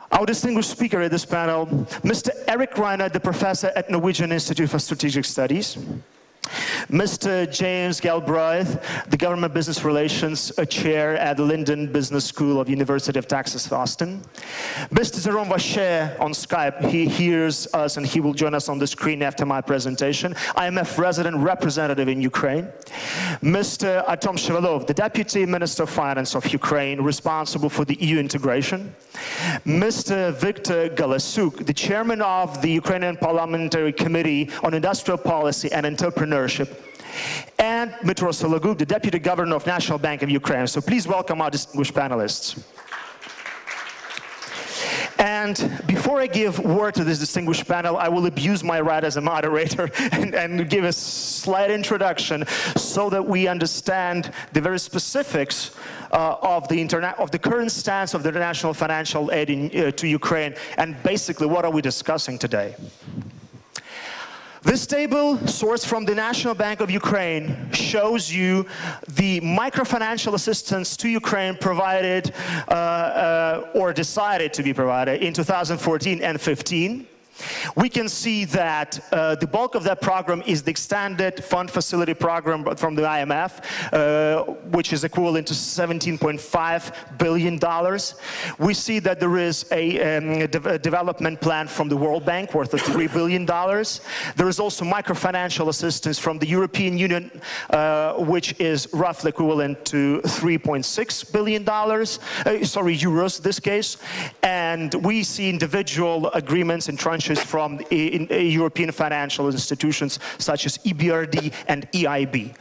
Our distinguished speaker at this panel, Mr. Erik Reinert, the professor at Norwegian Institute for Strategic Studies. Mr. James Galbraith, the Government Business Relations Chair at the Lyndon Business School of University of Texas, Austin. Mr. Jerome Vacher on Skype, he hears us and he will join us on the screen after my presentation. IMF resident representative in Ukraine. Mr. Artem Shevalev, the Deputy Minister of Finance of Ukraine, responsible for the EU integration. Mr. Viktor, the Chairman of the Ukrainian Parliamentary Committee on Industrial Policy and Entrepreneurship. And Dmytro Sologub, the Deputy Governor of National Bank of Ukraine. So please welcome our distinguished panelists. And before I give word to this distinguished panel, I will abuse my right as a moderator and give a slight introduction so that we understand the very specifics of the current stance of the international financial aid to Ukraine, and basically what are we discussing today. This table, sourced from the National Bank of Ukraine, shows you the microfinancial assistance to Ukraine provided or decided to be provided in 2014 and 15. We can see that the bulk of that program is the extended fund facility program from the IMF, which is equivalent to $17.5 billion. We see that there is a development plan from the World Bank worth of $3 billion. There is also microfinancial assistance from the European Union, which is roughly equivalent to $3.6 billion, euros in this case. And we see individual agreements and tranches from European financial institutions such as EBRD and EIB.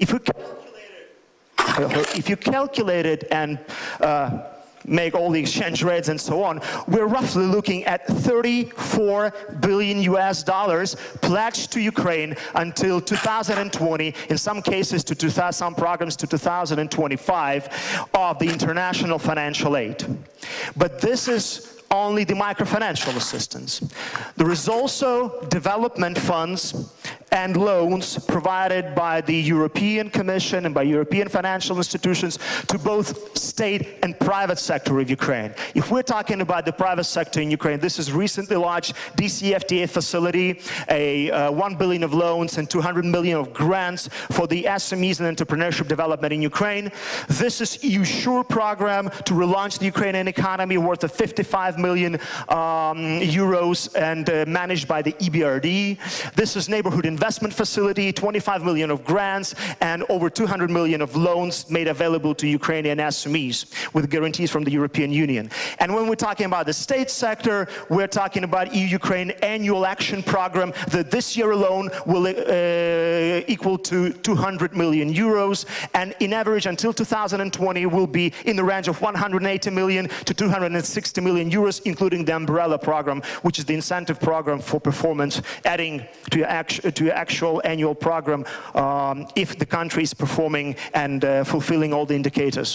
If you calculate it and make all the exchange rates and so on, we're roughly looking at $34 billion pledged to Ukraine until 2020, in some cases to some programs to 2025 of the international financial aid. But this is only the microfinancial assistance. There is also development funds and loans provided by the European Commission and by European financial institutions to both state and private sector of Ukraine. If we're talking about the private sector in Ukraine, this is recently launched DCFTA facility, $1 billion of loans and $200 million of grants for the SMEs and entrepreneurship development in Ukraine. This is EU SURE program to relaunch the Ukrainian economy worth of 55 million euros and managed by the EBRD. This is neighborhood investment facility, 25 million of grants and over 200 million of loans made available to Ukrainian SMEs with guarantees from the European Union. And when we're talking about the state sector, we're talking about EU-Ukraine annual action program that this year alone will equal to 200 million euros, and in average until 2020 will be in the range of 180 million to 260 million euros, including the umbrella program, which is the incentive program for performance, adding to your actual annual program if the country is performing and fulfilling all the indicators.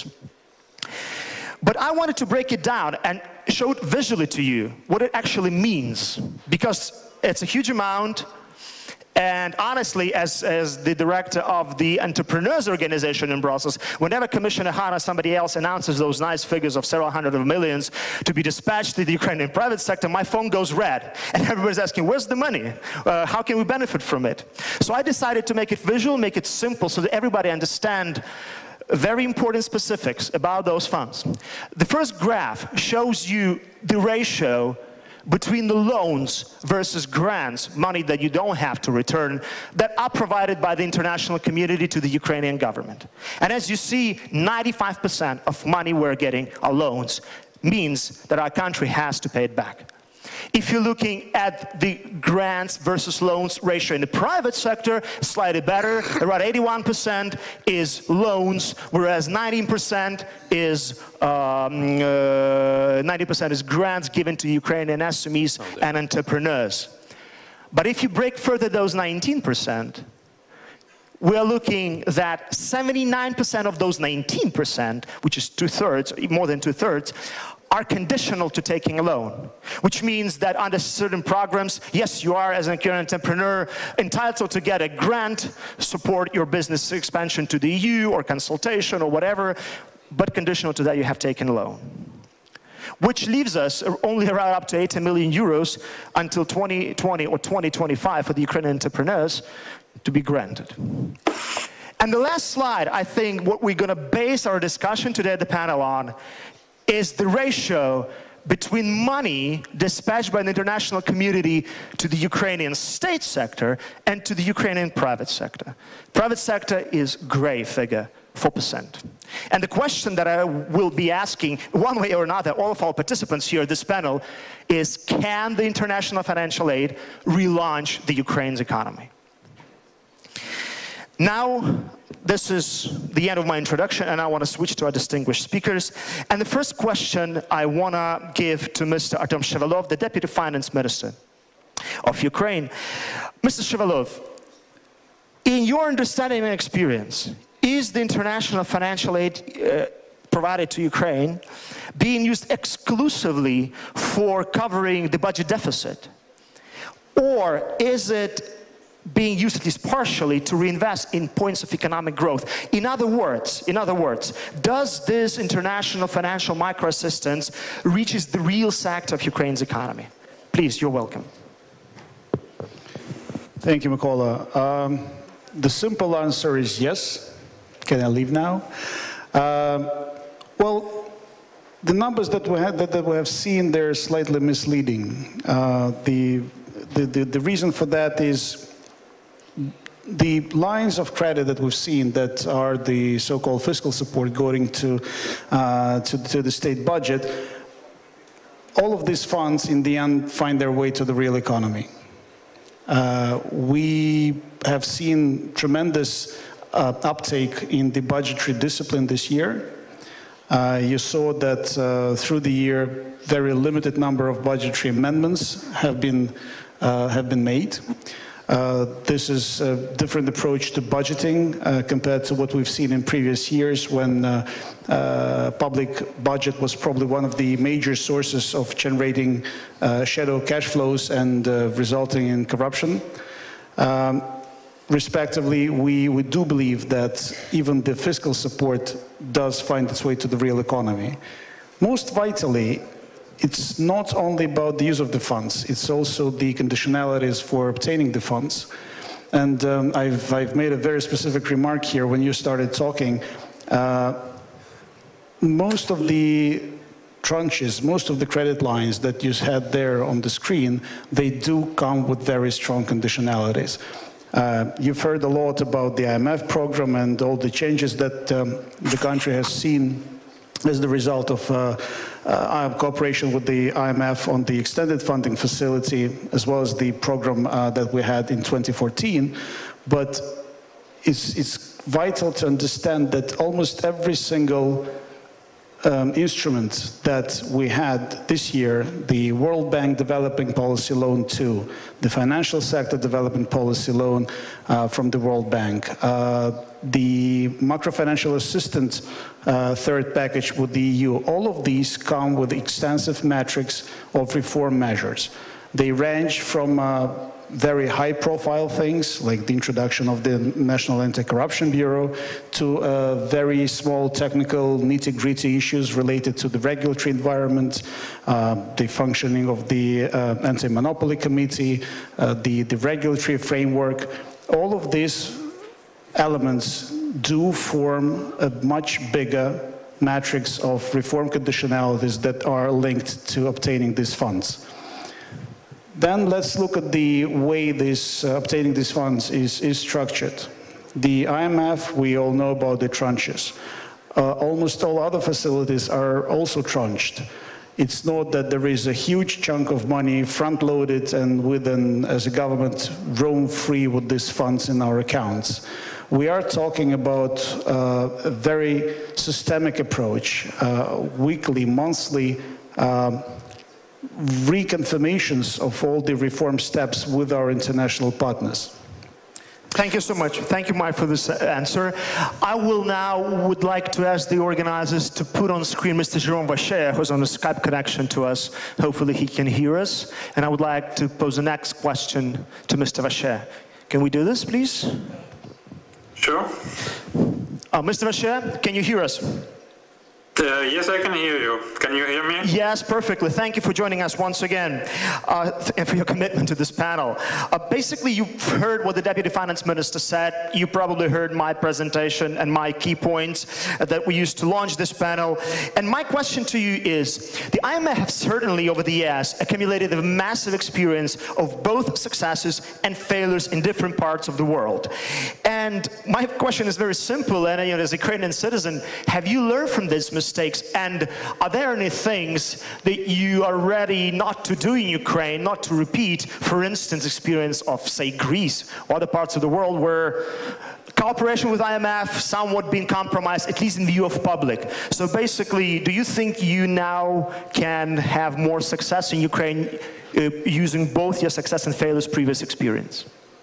But I wanted to break it down and show it visually to you what it actually means, because it's a huge amount. And honestly, as the director of the Entrepreneurs organization in Brussels, whenever Commissioner Hahn or somebody else announces those nice figures of several hundred of millions to be dispatched to the Ukrainian private sector, my phone goes red. And everybody's asking, where's the money? How can we benefit from it? So I decided to make it visual, make it simple, so that everybody understands very important specifics about those funds. The first graph shows you the ratio between the loans versus grants, money that you don't have to return, that are provided by the international community to the Ukrainian government. And as you see, 95% of money we're getting are loans, means that our country has to pay it back. If you're looking at the grants versus loans ratio in the private sector, slightly better. Around 81% is loans, whereas 19% is grants given to Ukrainian SMEs and entrepreneurs. But if you break further those 19%, we're looking that 79% of those 19%, which is two-thirds, more than two-thirds, are conditional to taking a loan, which means that under certain programs, yes, you are, as an entrepreneur, entitled to get a grant, support your business expansion to the EU or consultation or whatever, but conditional to that you have taken a loan. which leaves us only around up to 80 million euros until 2020 or 2025 for the Ukrainian entrepreneurs to be granted. And the last slide, I think what we're going to base our discussion today at the panel on is the ratio between money dispatched by the international community to the Ukrainian state sector and to the Ukrainian private sector. Private sector is gray figure, 4%. And the question that I will be asking, one way or another, all of our participants here at this panel, is can the international financial aid relaunch the Ukraine's economy? Now, this is the end of my introduction, and I want to switch to our distinguished speakers. And the first question I want to give to Mr. Artem Shevalev, the Deputy Finance Minister of Ukraine. Mr. Shevalev, in your understanding and experience, is the international financial aid provided to Ukraine being used exclusively for covering the budget deficit? Or is it being used at least partially to reinvest in points of economic growth? In other words, does this international financial microassistance reaches the real sector of Ukraine's economy? Please, you're welcome. Thank you, Mykola. The simple answer is yes. Can I leave now? Well, the numbers that we have seen, they're slightly misleading. The reason for that is the lines of credit that we've seen that are the so-called fiscal support going to the state budget, all of these funds in the end find their way to the real economy. We have seen tremendous uptake in the budgetary discipline this year. You saw that through the year, very limited number of budgetary amendments have been made. This is a different approach to budgeting compared to what we've seen in previous years when public budget was probably one of the major sources of generating shadow cash flows and resulting in corruption. Respectively, we do believe that even the fiscal support does find its way to the real economy. Most vitally, it's not only about the use of the funds, it's also the conditionalities for obtaining the funds. And I've made a very specific remark here when you started talking. Most of the tranches, most of the credit lines that you had there on the screen, they do come with very strong conditionalities. You've heard a lot about the IMF program and all the changes that the country has seen as the result of cooperation with the IMF on the extended funding facility, as well as the program that we had in 2014. But it's vital to understand that almost every single instrument that we had this year, the World Bank Developing Policy Loan 2, the Financial Sector Development Policy Loan from the World Bank, the macro-financial assistance third package with the EU, all of these come with extensive metrics of reform measures. They range from very high-profile things, like the introduction of the National Anti-Corruption Bureau, to very small technical nitty-gritty issues related to the regulatory environment, the functioning of the Anti-Monopoly Committee, the regulatory framework. All of these elements do form a much bigger matrix of reform conditionalities that are linked to obtaining these funds. Then let's look at the way this obtaining these funds is structured. The IMF, we all know about the tranches. Almost all other facilities are also tranched. It's not that there is a huge chunk of money front-loaded and we then, as a government, roam free with these funds in our accounts. We are talking about a very systemic approach, weekly, monthly, reconfirmations of all the reform steps with our international partners. Thank you so much. Thank you, Mike, for this answer. I would like to ask the organizers to put on screen Mr. Jerome Vacher, who's on a Skype connection to us. Hopefully he can hear us. And I would like to pose the next question to Mr. Vacher. Can we do this, please? Sure. Mr. Vacher, can you hear us? Yes, I can hear you. Can you hear me? Yes, perfectly. Thank you for joining us once again and for your commitment to this panel. Basically, you've heard what the Deputy Finance Minister said. You probably heard my presentation and my key points that we used to launch this panel. And my question to you is, the IMF has certainly over the years accumulated a massive experience of both successes and failures in different parts of the world. And my question is very simple, and as a Ukrainian citizen, have you learned from this mistakes, and are there any things that you are ready not to do in Ukraine, not to repeat, for instance, experience of, say, Greece or other parts of the world where cooperation with IMF somewhat been compromised, at least in view of public? So basically, do you think you now can have more success in Ukraine using both your success and failures previous experience?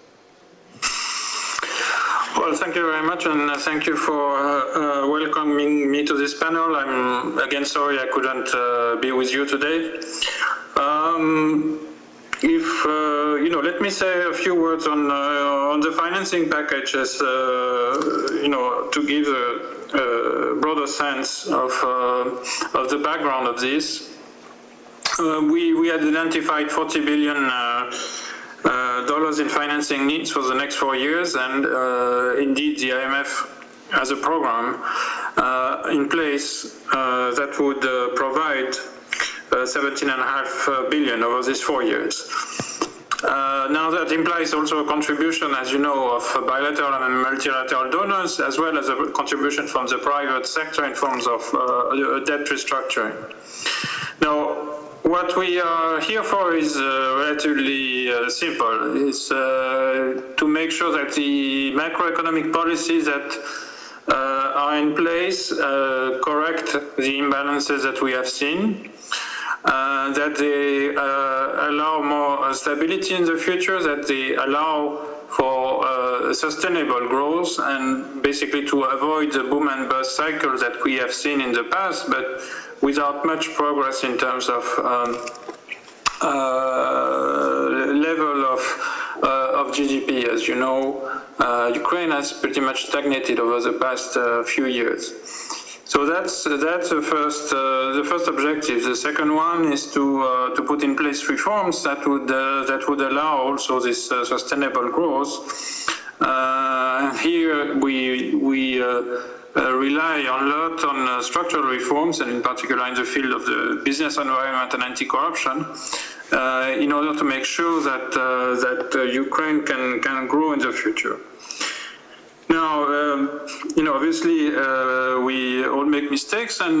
Well, thank you very much, and thank you for welcoming me to this panel. I'm again sorry I couldn't be with you today. Let me say a few words on the financing package, as to give a broader sense of the background of this. We had identified $40 billion in financing needs for the next 4 years, and indeed the IMF has a program in place that would provide $17.5 billion over these 4 years. Now that implies also a contribution, as you know, of bilateral and multilateral donors, as well as a contribution from the private sector in forms of debt restructuring. Now, what we are here for is relatively simple. It's to make sure that the macroeconomic policies that are in place correct the imbalances that we have seen, that they allow more stability in the future, that they allow for sustainable growth, and basically to avoid the boom and bust cycle that we have seen in the past, but without much progress in terms of level of GDP. As you know, Ukraine has pretty much stagnated over the past few years. So that's the first objective. The second one is to put in place reforms that would allow also this sustainable growth. Here we rely a lot on structural reforms, and in particular in the field of the business environment and anti-corruption, in order to make sure that Ukraine can grow in the future. Now, obviously, we all make mistakes, and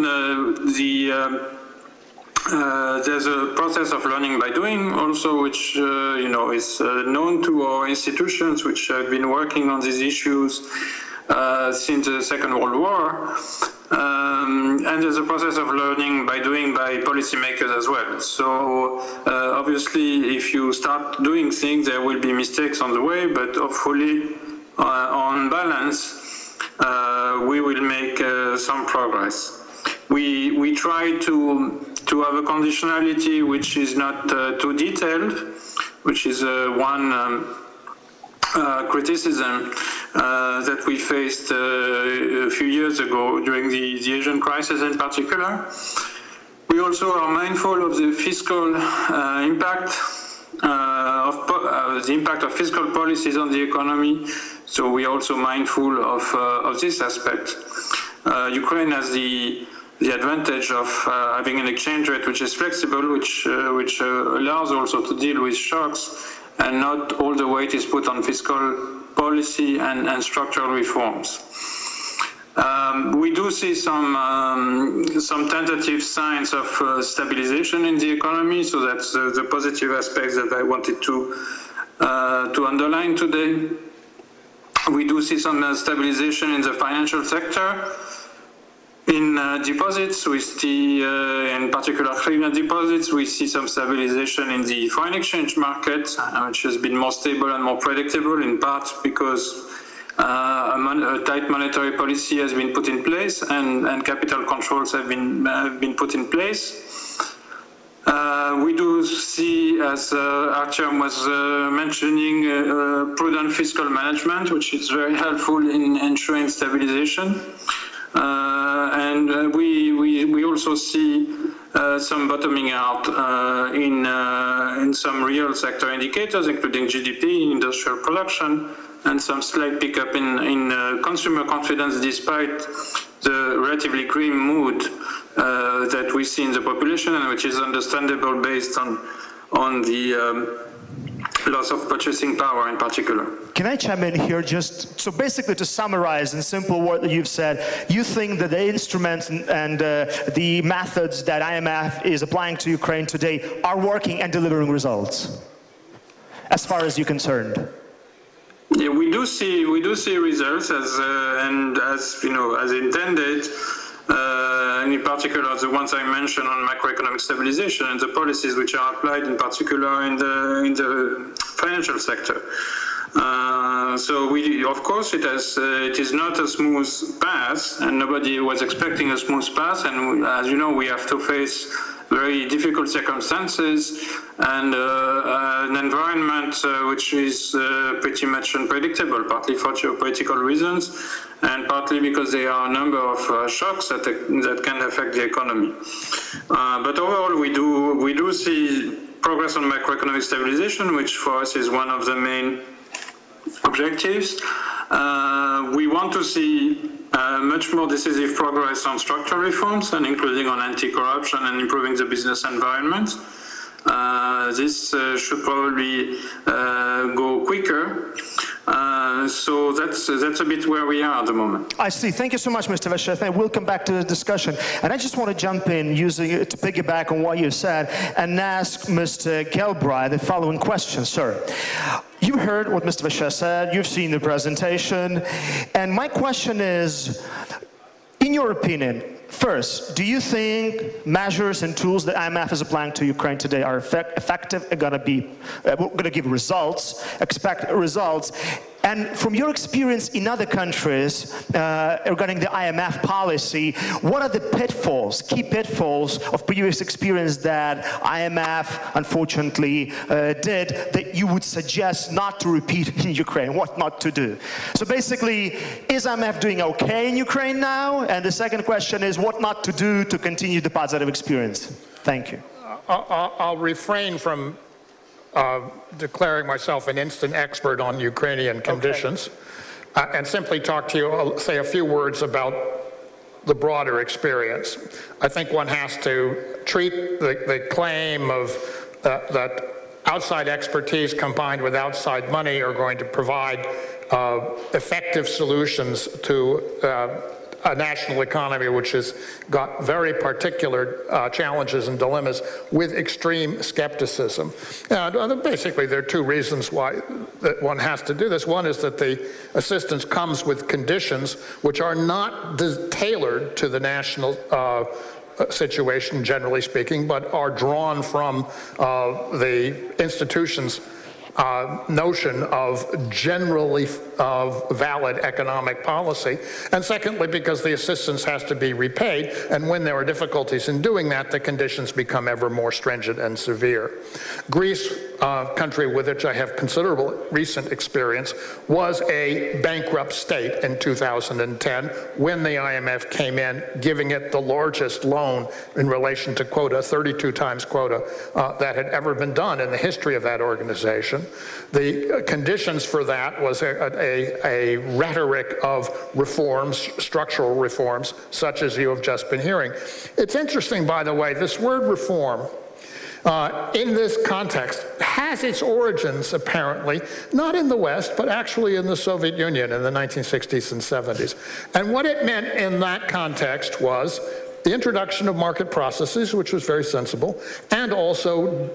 there's a process of learning by doing also, which is known to our institutions, which have been working on these issues since the Second World War, and there's a process of learning by doing by policymakers as well. So obviously, if you start doing things, there will be mistakes on the way, but hopefully, on balance, we will make some progress. We try to have a conditionality which is not too detailed, which is one criticism that we faced a few years ago during the Asian crisis in particular. We also are mindful of the fiscal impact the impact of fiscal policies on the economy. So we are also mindful of this aspect. Ukraine has the advantage of having an exchange rate which is flexible, which allows also to deal with shocks, and not all the weight is put on fiscal policy and structural reforms. We do see some tentative signs of stabilization in the economy, so that's the positive aspects that I wanted to underline today. We do see some stabilization in the financial sector. In deposits, we see, in particular hryvnia deposits, we see some stabilization in the foreign exchange market, which has been more stable and more predictable, in part because a tight monetary policy has been put in place, and capital controls have been put in place. We do see, as Artem was mentioning, prudent fiscal management, which is very helpful in ensuring stabilization. and we also see some bottoming out in some real sector indicators, including GDP, industrial production, and some slight pickup in consumer confidence, despite the relatively grim mood that we see in the population, and which is understandable based on the loss of purchasing power in particular. Can I chime in here just, so basically to summarize in simple what you've said, you think that the instruments and the methods that IMF is applying to Ukraine today are working and delivering results, as far as you're concerned? Yeah, we do see results as intended. And in particular, the ones I mentioned on macroeconomic stabilization and the policies which are applied in particular in the financial sector. So of course, it is not a smooth path, and nobody was expecting a smooth path. And as you know, we have to face very difficult circumstances and an environment which is pretty much unpredictable, partly for geopolitical reasons, and partly because there are a number of shocks that can affect the economy. But overall, we do see progress on macroeconomic stabilization, which for us is one of the main objectives. We want to see much more decisive progress on structural reforms, and including on anti-corruption and improving the business environment. This should probably go quicker. So that's a bit where we are at the moment. I see. Thank you so much, Mr. Vacher. We'll come back to the discussion. And I just want to jump in, using it to piggyback on what you said, and ask Mr. Galbraith the following question, sir. You heard what Mr. Vacher said, you've seen the presentation, and my question is, in your opinion, first, do you think measures and tools that IMF is applying to Ukraine today are effective and going to give results, expect results? And from your experience in other countries regarding the IMF policy, what are the pitfalls, key pitfalls of previous experience that IMF unfortunately did that you would suggest not to repeat in Ukraine, what not to do? So basically, is IMF doing okay in Ukraine now? And the second question is what not to do to continue the positive experience? Thank you. I'll refrain from declaring myself an instant expert on Ukrainian conditions, and simply talk to you, say a few words about the broader experience. I think one has to treat the claim of that outside expertise combined with outside money are going to provide effective solutions to a national economy which has got very particular challenges and dilemmas with extreme skepticism. Basically, there are two reasons why that one has to do this. One is that the assistance comes with conditions which are not tailored to the national situation, generally speaking, but are drawn from the institutions' notion of generally valid economic policy, and secondly because the assistance has to be repaid, and when there are difficulties in doing that, the conditions become ever more stringent and severe. Greece, a country with which I have considerable recent experience, was a bankrupt state in 2010 when the IMF came in, giving it the largest loan in relation to quota, 32 times quota, that had ever been done in the history of that organization. The conditions for that was a rhetoric of reforms, structural reforms, such as you have just been hearing. It's interesting, by the way, this word reform, in this context, has its origins, apparently, not in the West, but actually in the Soviet Union in the 1960s and 70s. And what it meant in that context was the introduction of market processes, which was very sensible, and also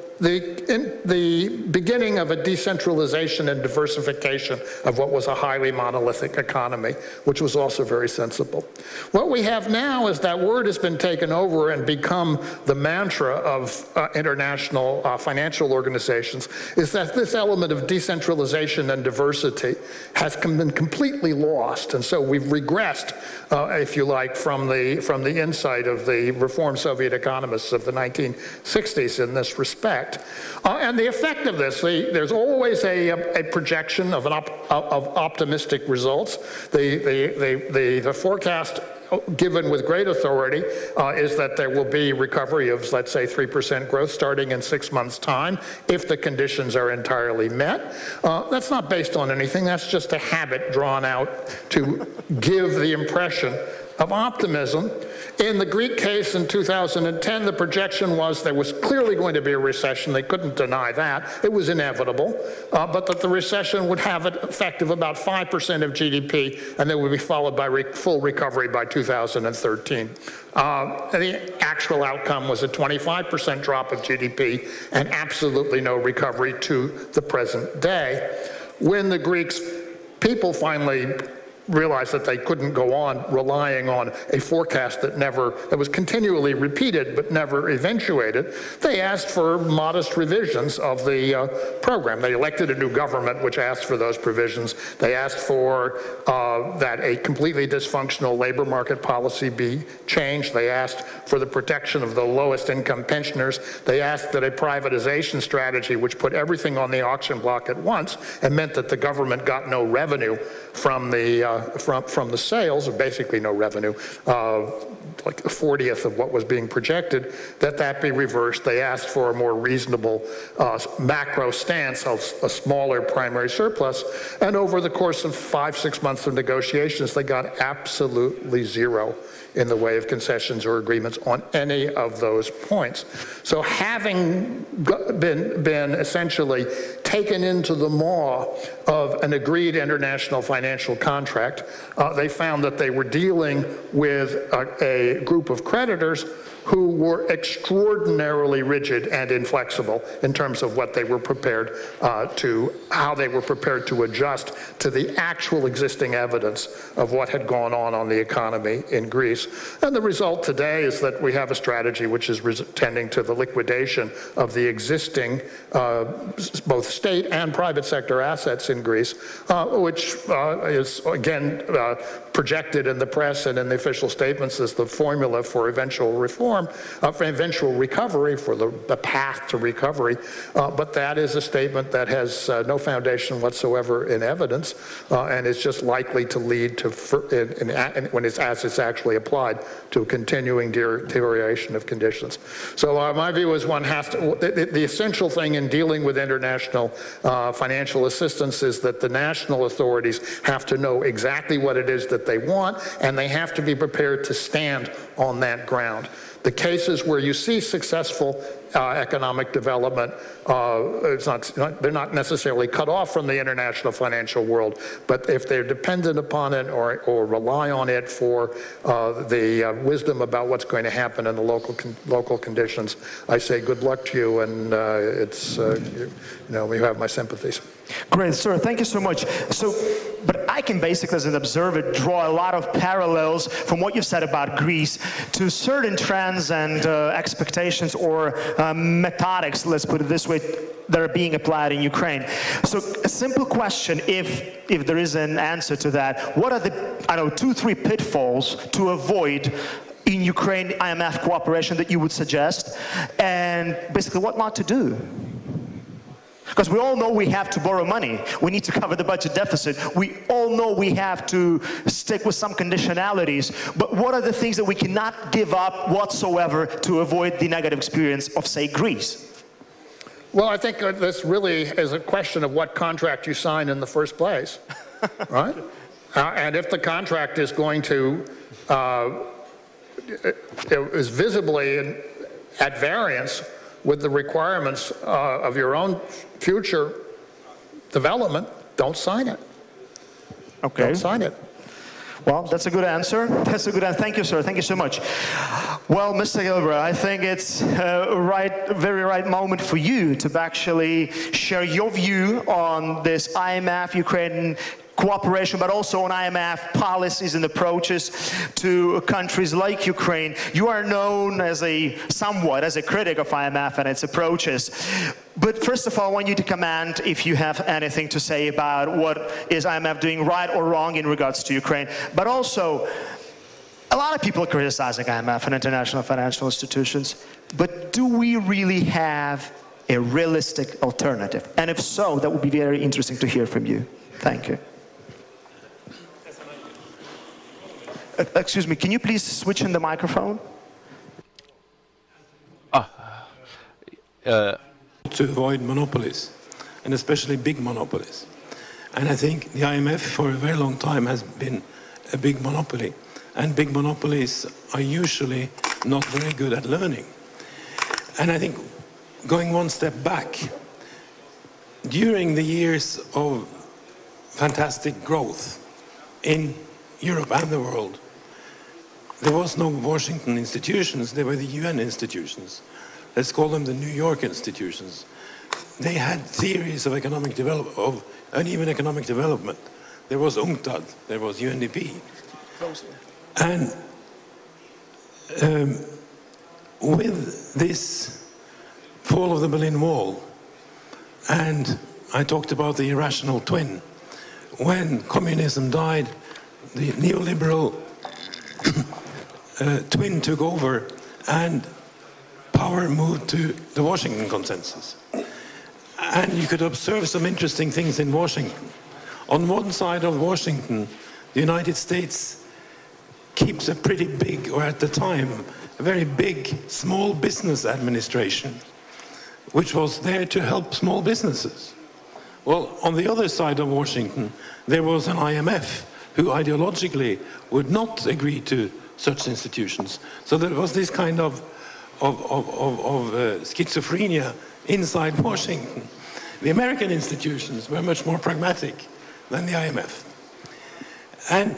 the beginning of a decentralization and diversification of what was a highly monolithic economy, which was also very sensible. What we have now is that word has been taken over and become the mantra of international financial organizations, is that this element of decentralization and diversity has been completely lost. And so we've regressed, if you like, from the insight of the reform Soviet economists of the 1960s in this respect. And the effect of this, there's always a projection of optimistic results. The forecast given with great authority is that there will be recovery of, let's say, 3% growth starting in 6 months' time if the conditions are entirely met. That's not based on anything. That's just a habit drawn out to give the impression of optimism. In the Greek case in 2010, the projection was there was clearly going to be a recession. They couldn't deny that. It was inevitable, but that the recession would have an effect of about 5% of GDP, and that would be followed by full recovery by 2013. The actual outcome was a 25% drop of GDP and absolutely no recovery to the present day. When the Greeks people finally realized that they couldn't go on relying on a forecast that was continually repeated but never eventuated, they asked for modest revisions of the program. They elected a new government which asked for those provisions. They asked for that a completely dysfunctional labor market policy be changed. They asked for the protection of the lowest income pensioners. They asked that a privatization strategy which put everything on the auction block at once and meant that the government got no revenue from the sales, or basically no revenue, like a 40th of what was being projected, that be reversed. They asked for a more reasonable macro stance, a smaller primary surplus, and over the course of 5-6 months of negotiations, they got absolutely zero in the way of concessions or agreements on any of those points. So having been essentially taken into the maw of an agreed international financial contract, they found that they were dealing with a group of creditors who were extraordinarily rigid and inflexible in terms of what they were prepared how they were prepared to adjust to the actual existing evidence of what had gone on the economy in Greece. And the result today is that we have a strategy which is tending to the liquidation of the existing both state and private sector assets in Greece, which is again projected in the press and in the official statements as the formula for eventual reform, for eventual recovery, for the path to recovery. But that is a statement that has no foundation whatsoever in evidence and is just likely to lead to, as it's actually applied, to a continuing deterioration of conditions. So my view is one has to, the essential thing in dealing with international financial assistance is that the national authorities have to know exactly what it is that they want, and they have to be prepared to stand on that ground. The cases where you see successful economic development, they're not necessarily cut off from the international financial world, but if they're dependent upon it or rely on it for the wisdom about what's going to happen in the local conditions, I say good luck to you, and you have my sympathies. Great, sir. Thank you so much. But I can basically, as an observer, draw a lot of parallels from what you've said about Greece to certain trends and expectations or methodics, let's put it this way, that are being applied in Ukraine. So a simple question, if there is an answer to that, what are the, 2-3 pitfalls to avoid in Ukraine IMF cooperation that you would suggest, and basically what not to do? Because we all know we have to borrow money. We need to cover the budget deficit. We all know we have to stick with some conditionalities. But what are the things that we cannot give up whatsoever to avoid the negative experience of, say, Greece? Well, I think this really is a question of what contract you sign in the first place, right? And if the contract is going to, is visibly at variance with the requirements of your own future development, don't sign it. Okay. Don't sign it. Well, that's a good answer. That's a good answer. Thank you, sir. Thank you so much. Well, Mr. Galbraith, I think it's a very right moment for you to actually share your view on this IMF-Ukraine cooperation, but also on IMF policies and approaches to countries like Ukraine. You are known as somewhat as a critic of IMF and its approaches. But first of all, I want you to comment if you have anything to say about what is IMF doing right or wrong in regards to Ukraine. But also, a lot of people are criticizing IMF and international financial institutions. But do we really have a realistic alternative? And if so, that would be very interesting to hear from you. Thank you. Excuse me, can you please switch in the microphone? To avoid monopolies, and especially big monopolies. And I think the IMF for a very long time has been a big monopoly. And big monopolies are usually not very good at learning. And I think going one step back, during the years of fantastic growth in Europe and the world, there was no Washington institutions, they were the UN institutions. Let's call them the New York institutions. They had theories of economic development, of uneven economic development. There was UNCTAD, there was UNDP. And with this fall of the Berlin Wall, and I talked about the irrational twin, when communism died, the neoliberal twin took over and power moved to the Washington consensus. And you could observe some interesting things in Washington. On one side of Washington, the United States keeps a pretty big, or at the time, a very big small business administration, which was there to help small businesses. Well, on the other side of Washington, there was an IMF who ideologically would not agree to such institutions. So there was this kind of schizophrenia inside Washington. The American institutions were much more pragmatic than the IMF. And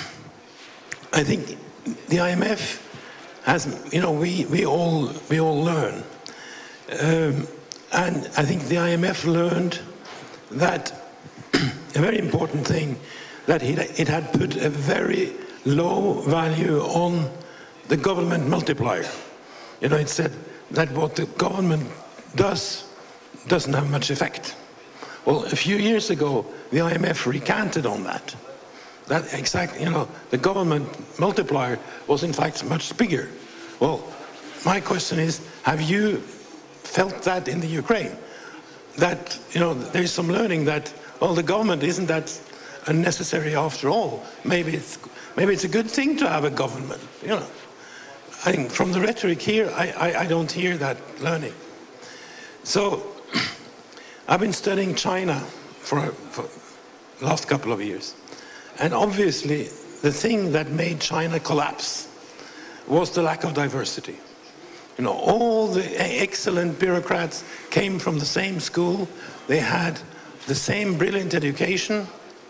I think the IMF has, you know, we all learn. And I think the IMF learned that a very important thing, that it had put a very low value on the government multiplier. You know, it said that what the government does doesn't have much effect. Well, a few years ago, the IMF recanted on that. That exact, you know, the government multiplier was in fact much bigger. Well, my question is, have you felt that in the Ukraine? That, you know, there's some learning that, well, the government isn't that unnecessary after all. Maybe it's a good thing to have a government, you know. I think from the rhetoric here, I don't hear that learning. So I've been studying China for the last couple of years. And obviously, the thing that made China collapse was the lack of diversity. You know, all the excellent bureaucrats came from the same school. They had the same brilliant education.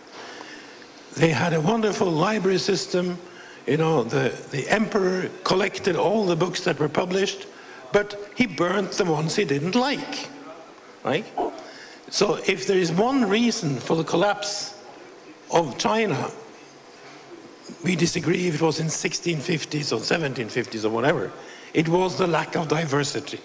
They had a wonderful library system. You know, the emperor collected all the books that were published, but he burnt the ones he didn't like, right? So if there is one reason for the collapse of China, we disagree if it was in 1650s or 1750s or whatever, it was the lack of diversity.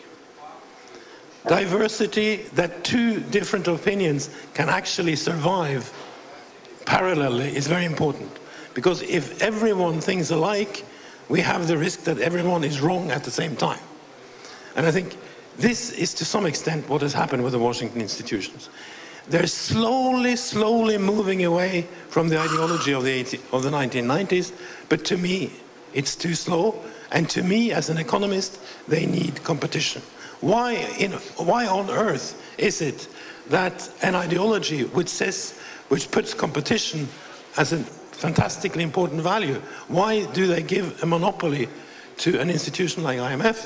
Diversity, that two different opinions can actually survive parallelly, is very important. Because if everyone thinks alike, we have the risk that everyone is wrong at the same time. And I think this is to some extent what has happened with the Washington institutions. They're slowly moving away from the ideology of the 1990s, but to me, it's too slow. And to me, as an economist, they need competition. Why on earth is it that an ideology which puts competition as a fantastically important value, why do they give a monopoly to an institution like IMF?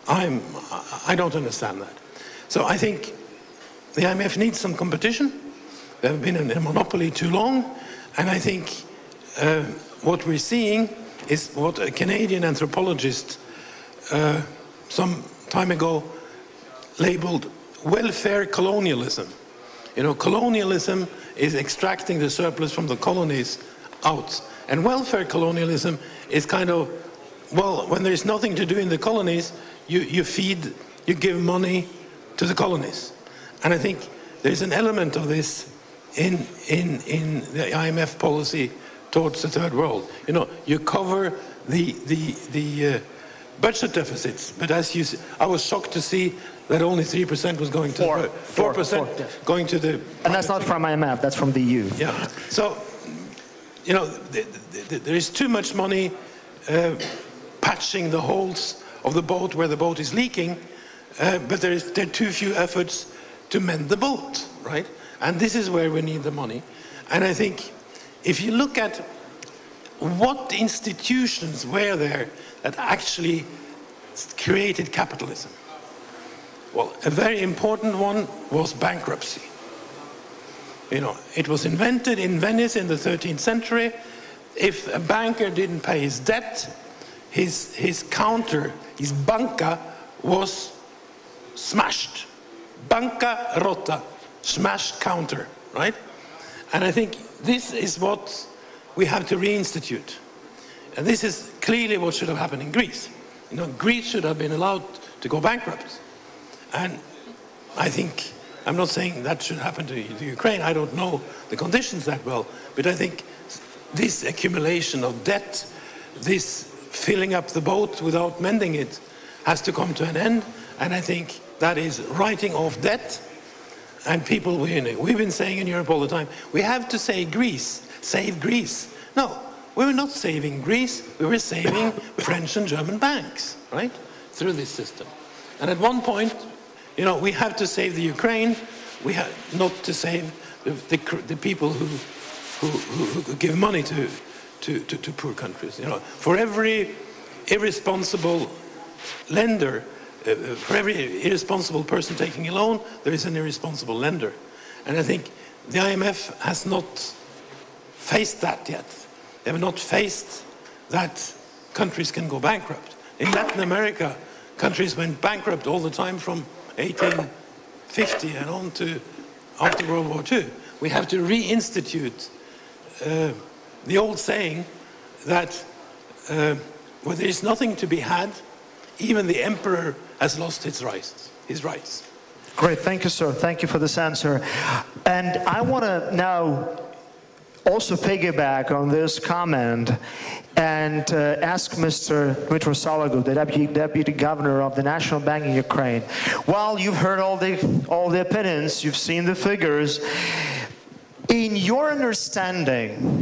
I don't understand that. So I think the IMF needs some competition. They have been in a monopoly too long, and I think what we're seeing is what a Canadian anthropologist some time ago labeled welfare colonialism. You know, colonialism is extracting the surplus from the colonies out. And welfare colonialism is kind of, well, when there's nothing to do in the colonies, you give money to the colonies. And I think there's an element of this in the IMF policy towards the third world. You know, you cover the budget deficits, but as you, I was shocked to see that only 3% was going to 4% going to the. And that's not from IMF, that's from the EU. Yeah. So, you know, there is too much money patching the holes of the boat where the boat is leaking, but there are too few efforts to mend the boat, right? And this is where we need the money. And I think if you look at what institutions were there that actually created capitalism, well, a very important one was bankruptcy. You know, it was invented in Venice in the 13th century. If a banker didn't pay his debt, his counter, his banca, was smashed. Banca rotta, smashed counter, right? And I think this is what we have to reinstitute. And this is clearly what should have happened in Greece. You know, Greece should have been allowed to go bankrupt. And I think, I'm not saying that should happen to Ukraine, I don't know the conditions that well, but I think this accumulation of debt, this filling up the boat without mending it, has to come to an end. And I think that is writing off debt. And people, we've been saying in Europe all the time, we have to save Greece. No, we were not saving Greece, we were saving French and German banks, right? Through this system. And at one point, you know, we have to save the Ukraine, we have not to save the people who give money to poor countries. You know, for every irresponsible lender, for every irresponsible person taking a loan, there is an irresponsible lender. And I think the IMF has not faced that yet. They have not faced that countries can go bankrupt. In Latin America, countries went bankrupt all the time from 1850 and on to after World War II. We have to reinstitute the old saying that where there is nothing to be had, even the emperor has lost his rights. Great, thank you, sir. Thank you for this answer. And I want to now also piggyback on this comment and ask Mr. Dmytro Sologub, the Deputy Governor of the National Bank in Ukraine. Well, you've heard all the opinions, you've seen the figures. In your understanding,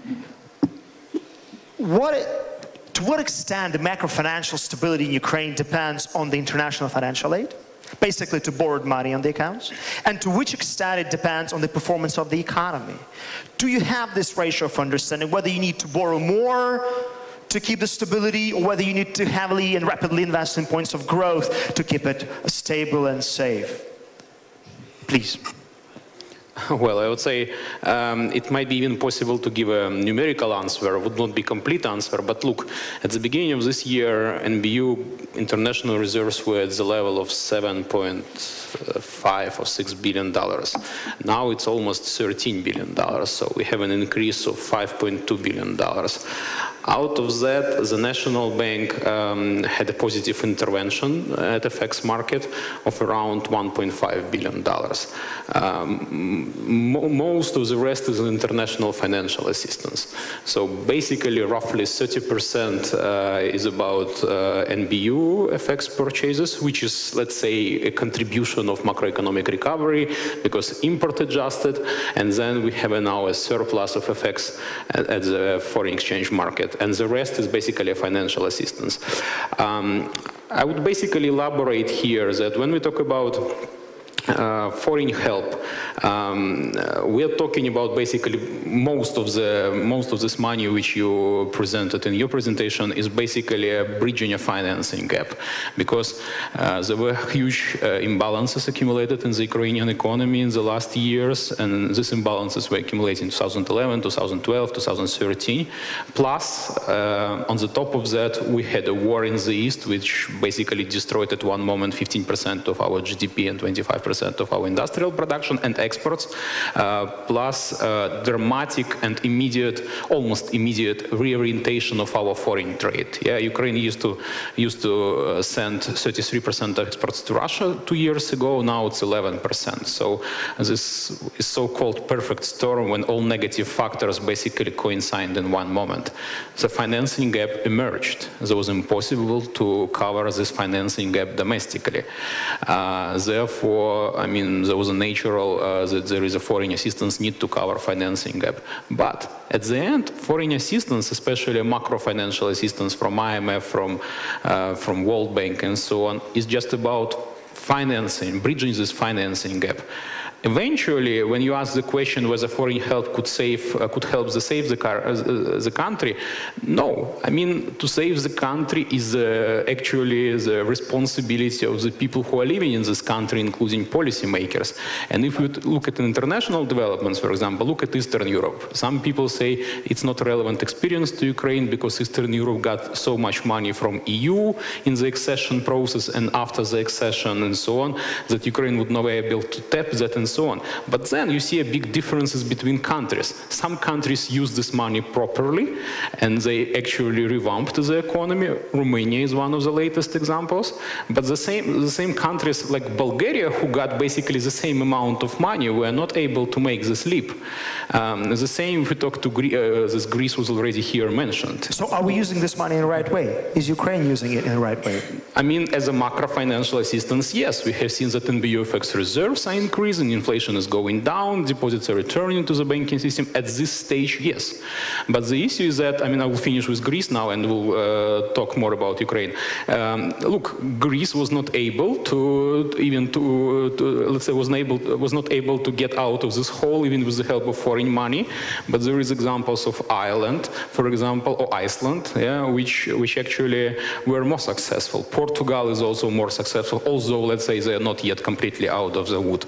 to what extent the macro-financial stability in Ukraine depends on the international financial aid, basically to borrowed money on the accounts, and to which extent it depends on the performance of the economy? Do you have this ratio of understanding, whether you need to borrow more to keep the stability, or whether you need to heavily and rapidly invest in points of growth to keep it stable and safe? Please. Well, I would say it might be even possible to give a numerical answer, would not be complete answer, but look, at the beginning of this year, NBU international reserves were at the level of $7.5 or $6 billion. Now it's almost $13 billion, so we have an increase of $5.2 billion. Out of that, the National Bank had a positive intervention at FX market of around $1.5 billion. Most of the rest is international financial assistance. So basically, roughly 30% is about NBU FX purchases, which is, let's say, a contribution of macroeconomic recovery because import adjusted, and then we have now a surplus of FX at the foreign exchange market. And the rest is basically a financial assistance. I would basically elaborate here that when we talk about foreign help, we are talking about basically most of this money which you presented in your presentation is basically a bridging a financing gap, because there were huge imbalances accumulated in the Ukrainian economy in the last years, and these imbalances were accumulated in 2011, 2012, 2013. Plus, on the top of that, we had a war in the East, which basically destroyed at one moment 15% of our GDP and 25% of our industrial production and exports, plus dramatic and immediate, almost immediate reorientation of our foreign trade. Yeah, Ukraine used to send 33% of exports to Russia 2 years ago. Now it's 11%. So this is so-called perfect storm when all negative factors basically coincide in one moment. The financing gap emerged. It was impossible to cover this financing gap domestically. Therefore, I mean, there was a natural that there is a foreign assistance need to cover financing gap. But at the end, foreign assistance, especially macro-financial assistance from IMF, from World Bank and so on, is just about financing, bridging this financing gap. Eventually, when you ask the question whether foreign help could help to save the country, no. I mean, to save the country is actually the responsibility of the people who are living in this country, including policymakers. And if you look at international developments, for example, look at Eastern Europe. Some people say it's not a relevant experience to Ukraine because Eastern Europe got so much money from EU in the accession process and after the accession and so on, that Ukraine would not be able to tap that and so on. But then you see a big differences between countries. Some countries use this money properly and they actually revamped the economy. Romania is one of the latest examples. But the same countries like Bulgaria, who got basically the same amount of money, were not able to make this leap. The same if we talk to this Greece was already here mentioned. So are we using this money in the right way? Is Ukraine using it in the right way? I mean, as a macro financial assistance, yes. We have seen that NBU FX reserves are increasing, inflation is going down, deposits are returning to the banking system. At this stage, yes. But the issue is that, I mean, I will finish with Greece now and we'll talk more about Ukraine. Look, Greece was not able to, let's say, was not able to get out of this hole even with the help of foreign money. But there is examples of Ireland, for example, or Iceland, yeah, which actually were more successful. Portugal is also more successful, although, let's say, they are not yet completely out of the woods.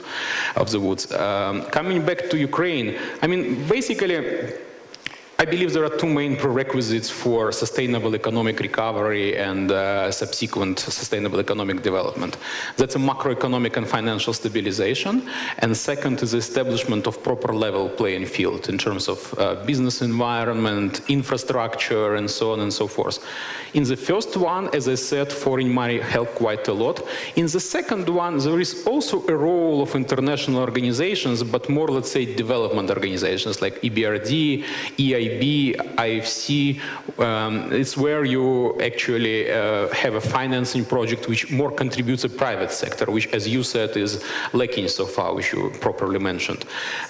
Coming back to Ukraine, I mean, basically, I believe there are two main prerequisites for sustainable economic recovery and subsequent sustainable economic development. That's a macroeconomic and financial stabilization, and second is the establishment of proper level playing field in terms of business environment, infrastructure, and so on and so forth. In the first one, as I said, foreign money helped quite a lot. In the second one, there is also a role of international organizations, but more, let's say, development organizations like EBRD, EIB, IFC. It's where you actually have a financing project which more contributes to the private sector, which, as you said, is lacking so far, which you properly mentioned.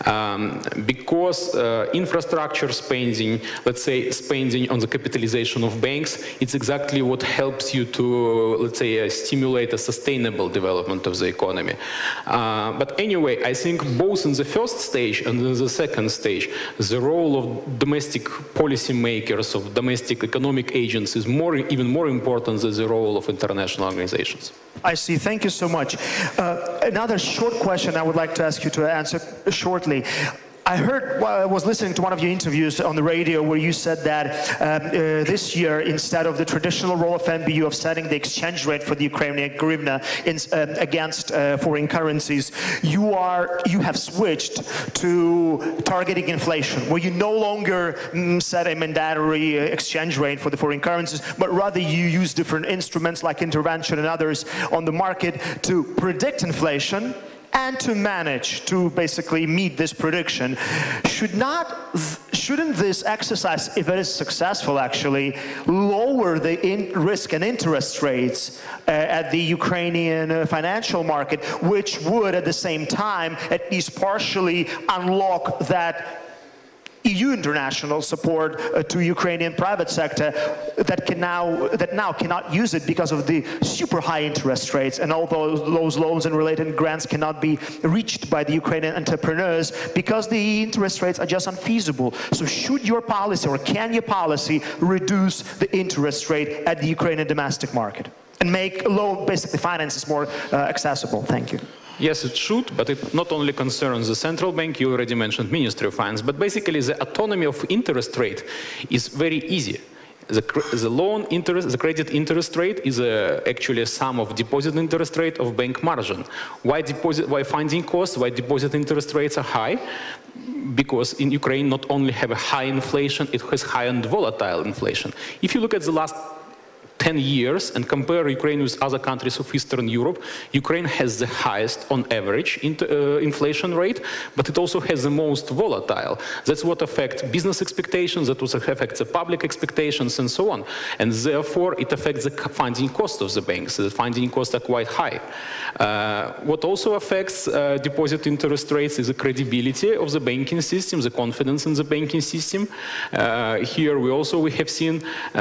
Because infrastructure spending, let's say, spending on the capitalization of banks, it's exactly what helps you to, let's say, stimulate a sustainable development of the economy. But anyway, I think both in the first stage and in the second stage, the role of domestic policymakers, of domestic economic agents is even more important than the role of international organizations. I see. Thank you so much. Another short question I would like to ask you to answer shortly. I heard, while I was listening to one of your interviews on the radio where you said that this year, instead of the traditional role of NBU of setting the exchange rate for the Ukrainian hryvnia against foreign currencies, you have switched to targeting inflation, where you no longer set a mandatory exchange rate for the foreign currencies, but rather you use different instruments like intervention and others on the market to predict inflation and to manage to basically meet this prediction. Shouldn't this exercise, if it is successful actually, lower the risk and interest rates at the Ukrainian financial market, which would at the same time at least partially unlock that EU international support to Ukrainian private sector that now cannot use it because of the super high interest rates, and all those loans and related grants cannot be reached by the Ukrainian entrepreneurs because the interest rates are just unfeasible. So should your policy, or can your policy, reduce the interest rate at the Ukrainian domestic market and make basically finances more accessible? Thank you. Yes, it should, but it not only concerns the central bank, you already mentioned Ministry of Finance, but basically the autonomy of interest rate is very easy. The loan interest, the credit interest rate is actually a sum of deposit interest rate of bank margin. Why funding costs, why deposit interest rates are high? Because in Ukraine not only have a high inflation, it has high and volatile inflation. If you look at the last 10 years and compare Ukraine with other countries of Eastern Europe, Ukraine has the highest on average inflation rate, but it also has the most volatile. That's what affects business expectations, that also affects the public expectations and so on. And therefore it affects the funding cost of the banks. The funding costs are quite high. What also affects deposit interest rates is the credibility of the banking system, the confidence in the banking system. Here we have seen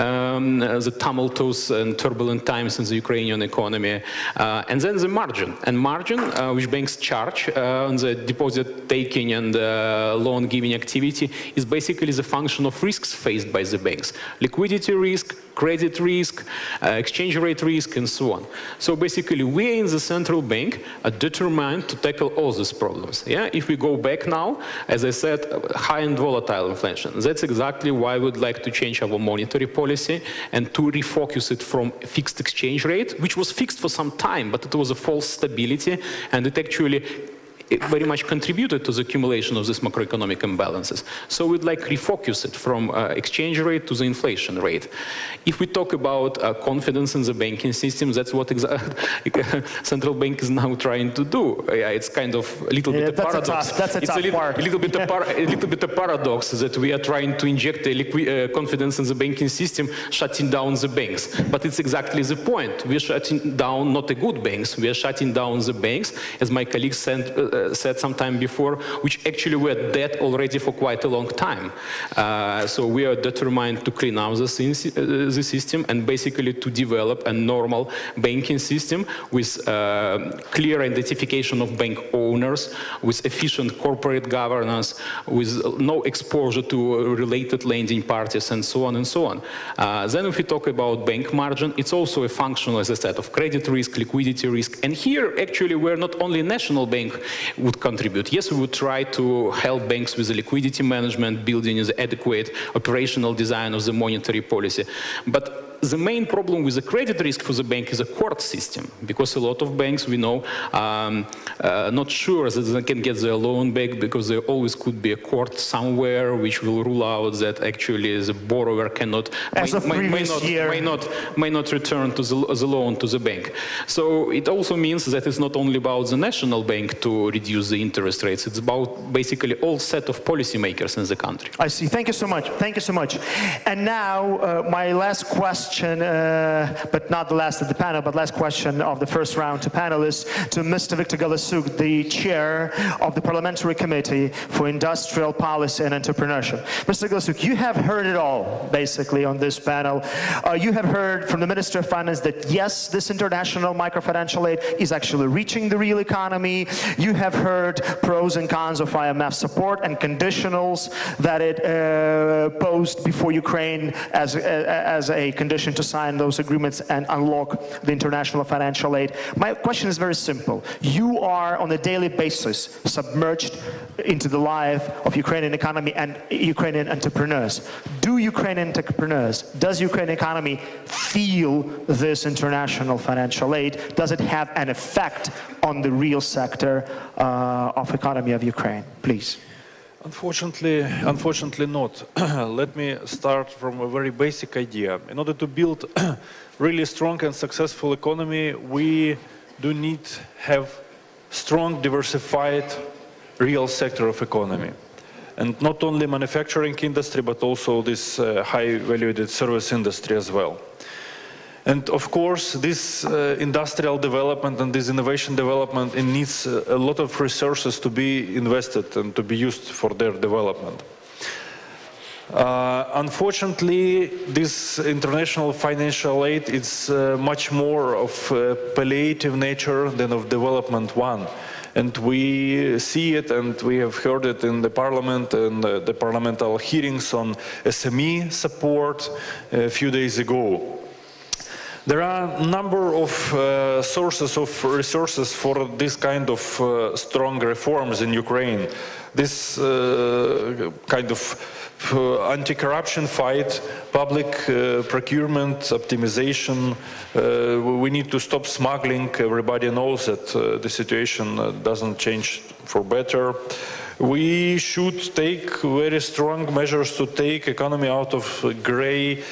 the tumultuous and turbulent times in the Ukrainian economy. And then the margin. And margin, which banks charge on the deposit taking and loan giving activity, is basically the function of risks faced by the banks. Liquidity risk, credit risk, exchange rate risk, and so on. So basically, we in the central bank are determined to tackle all these problems. Yeah? If we go back now, as I said, high and volatile inflation. That's exactly why we would like to change our monetary policy and to refocus it from fixed exchange rate, which was fixed for some time, but it was a false stability, and it actually very much contributed to the accumulation of these macroeconomic imbalances. So we'd like refocus it from exchange rate to the inflation rate. If we talk about confidence in the banking system, that's what central bank is now trying to do. It's kind of a little bit a paradox. It's a little bit a paradox that we are trying to inject confidence in the banking system, shutting down the banks. But it's exactly the point. We are shutting down not the good banks. We are shutting down the banks, as my colleague said some time before, which actually were dead already for quite a long time. So we are determined to clean up the system and basically to develop a normal banking system with clear identification of bank owners, with efficient corporate governance, with no exposure to related lending parties, and so on and so on. Then if we talk about bank margin, it's also a function, as I said, of credit risk, liquidity risk. And here, actually, we're not only national bank would contribute. Yes, we would try to help banks with the liquidity management, building the adequate operational design of the monetary policy. But the main problem with the credit risk for the bank is a court system, because a lot of banks, we know, not sure that they can get their loan back, because there always could be a court somewhere which will rule out that actually the borrower cannot, may not return to the loan to the bank. So it also means that it's not only about the national bank to reduce the interest rates, it's about basically all set of policymakers in the country. I see. Thank you so much. Thank you so much. And now my last question, but not the last of the panel, but last question of the first round to panelists, to Mr. Viktor Halasiuk, the chair of the Parliamentary Committee for Industrial Policy and Entrepreneurship. Mr. Halasiuk, you have heard it all, basically, on this panel. You have heard from the Minister of Finance that, yes, this international microfinancial aid is actually reaching the real economy. You have heard pros and cons of IMF support and conditionals that it posed before Ukraine as a condition to sign those agreements and unlock the international financial aid. My question is very simple. You are on a daily basis submerged into the life of Ukrainian economy and Ukrainian entrepreneurs. Do Ukrainian entrepreneurs, does Ukrainian economy feel this international financial aid? Does it have an effect on the real sector of economy of Ukraine? Please. Unfortunately not. Let me start from a very basic idea. In order to build really strong and successful economy, we do need have strong, diversified real sector of economy. And not only manufacturing industry, but also this high valued service industry as well. And of course, this industrial development and this innovation development, it needs a lot of resources to be invested and to be used for their development. Unfortunately, this international financial aid is much more of palliative nature than of development one. And we see it, and we have heard it in the parliament and the parliamentary hearings on SME support a few days ago. There are a number of sources of resources for this kind of strong reforms in Ukraine. This kind of anti-corruption fight, public procurement, optimization. We need to stop smuggling. Everybody knows that the situation doesn't change for better. we should take very strong measures to take economy out of a gray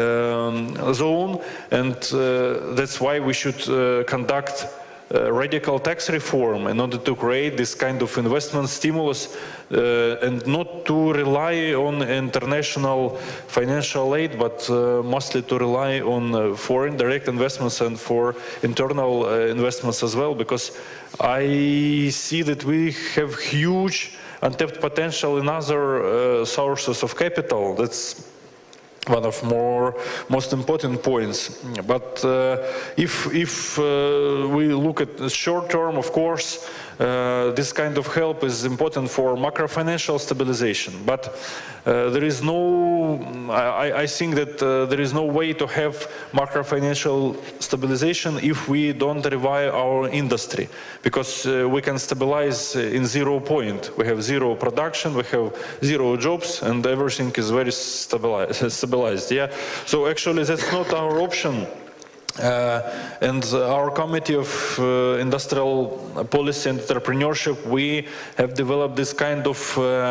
zone, and that's why we should conduct radical tax reform in order to create this kind of investment stimulus and not to rely on international financial aid, but mostly to rely on foreign direct investments and for internal investments as well, because I see that we have huge untapped potential in other sources of capital. That's one of most important points. But if we look at the short term, of course, this kind of help is important for macro-financial stabilization. But there is no, I think that there is no way to have macro-financial stabilization if we don't revise our industry, because we can stabilize in 0 point. We have zero production, we have 0 jobs, and everything is very stabilized. Yeah. So actually, that's not our option. And our Committee of Industrial Policy and Entrepreneurship, we have developed this kind of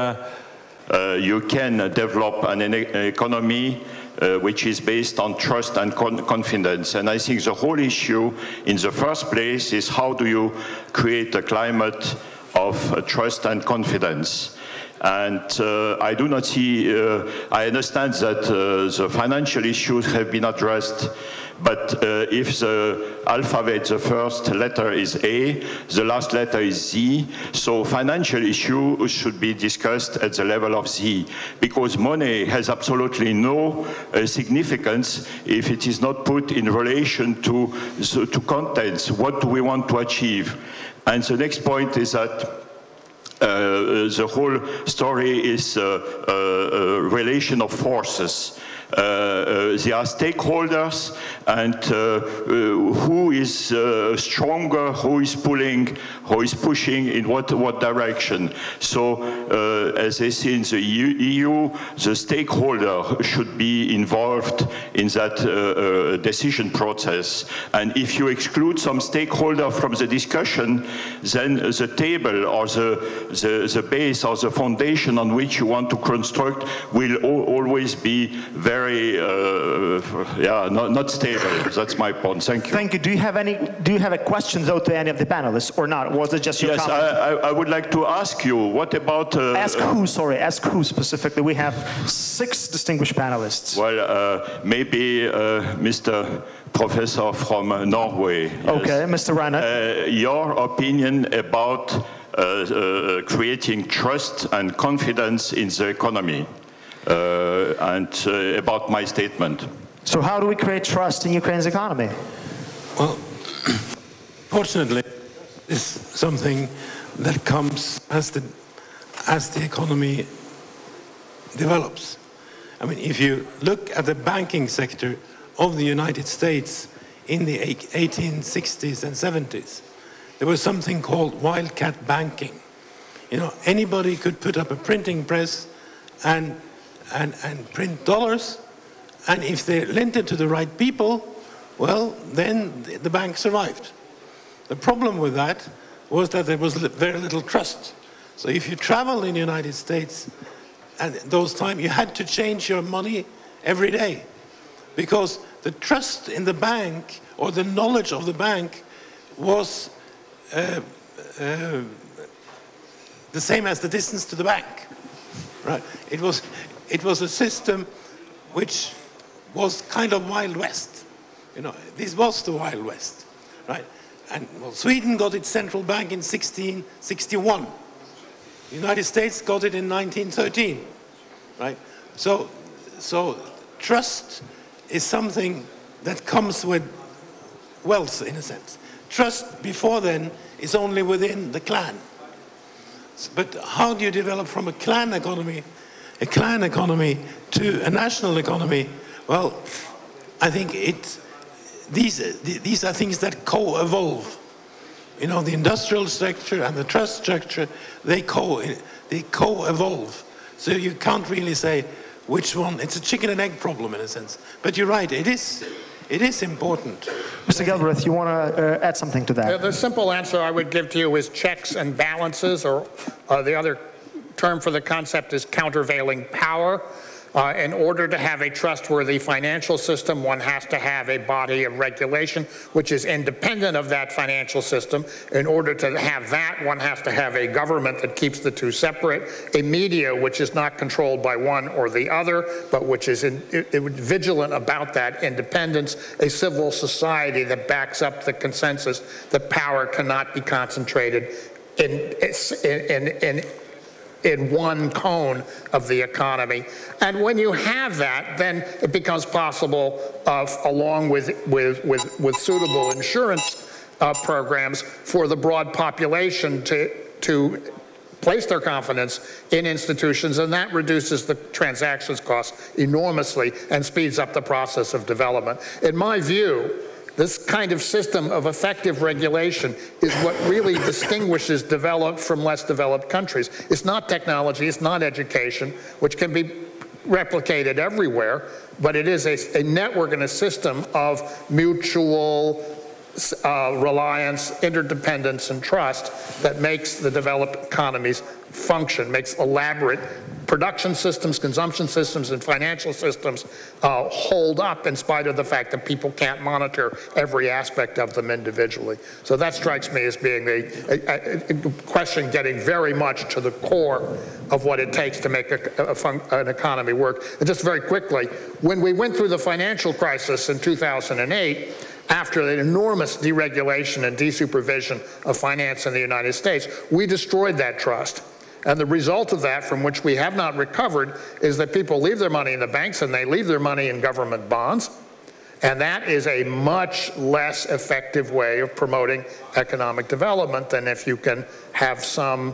you can develop an economy which is based on trust and confidence. And I think the whole issue in the first place is how do you create a climate of trust and confidence. And I do not see, I understand that the financial issues have been addressed, but if the alphabet, the first letter is A, the last letter is Z, so financial issue should be discussed at the level of Z, because money has absolutely no significance if it is not put in relation to contents. What do we want to achieve? And the next point is that the whole story is a relation of forces. There are stakeholders, and who is stronger, who is pulling, who is pushing in what direction. So as they say in the EU, the stakeholder should be involved in that decision process. And if you exclude some stakeholder from the discussion, then the table or the base or the foundation on which you want to construct will always be very not stable. That's my point. Thank you. Thank you. Do you have a question though to any of the panelists or not? Was it just your comment? Yes, I would like to ask you, what about ask who, sorry, ask who specifically? We have 6 distinguished panelists. Well, maybe Mr. Professor from Norway. Okay, yes. Mr. Reinert. Your opinion about creating trust and confidence in the economy. And about my statement. So how do we create trust in Ukraine's economy? Well, fortunately, it's something that comes as the economy develops. I mean, if you look at the banking sector of the United States in the 1860s and 70s, there was something called wildcat banking. You know, anybody could put up a printing press and print dollars, and if they lent it to the right people, well, then the bank survived. The problem with that was that there was very little trust. So if you travel in the United States at those times, you had to change your money every day, because the trust in the bank or the knowledge of the bank was the same as the distance to the bank. Right? It was a system which was kind of Wild West. You know, this was the Wild West, right? And well, Sweden got its central bank in 1661. The United States got it in 1913, right? So trust is something that comes with wealth, in a sense. Trust before then is only within the clan. But how do you develop from a clan economy to a national economy? Well, I think these are things that co-evolve. You know, the industrial structure and the trust structure, they co-evolve. So you can't really say which one. It's a chicken and egg problem in a sense. But you're right, it is important. Mr. Galbraith, you want to add something to that? The simple answer I would give to you is checks and balances, or the other term for the concept is countervailing power. In order to have a trustworthy financial system, one has to have a body of regulation which is independent of that financial system. In order to have that, one has to have a government that keeps the two separate, a media which is not controlled by one or the other, but which is vigilant about that independence, a civil society that backs up the consensus that power cannot be concentrated in one cone of the economy. And when you have that, then it becomes possible, along with suitable insurance programs for the broad population to place their confidence in institutions, and that reduces the transactions costs enormously and speeds up the process of development. In my view, this kind of system of effective regulation is what really distinguishes developed from less developed countries. It's not technology, it's not education, which can be replicated everywhere, but it is a network and a system of mutual reliance, interdependence, and trust that makes the developed economies function, makes elaborate production systems, consumption systems, and financial systems hold up in spite of the fact that people can't monitor every aspect of them individually. So that strikes me as being a question getting very much to the core of what it takes to make an economy work. And just very quickly, when we went through the financial crisis in 2008, after the enormous deregulation and desupervision of finance in the United States, we destroyed that trust. And the result of that, from which we have not recovered, is that people leave their money in the banks and they leave their money in government bonds. And that is a much less effective way of promoting economic development than if you can have some,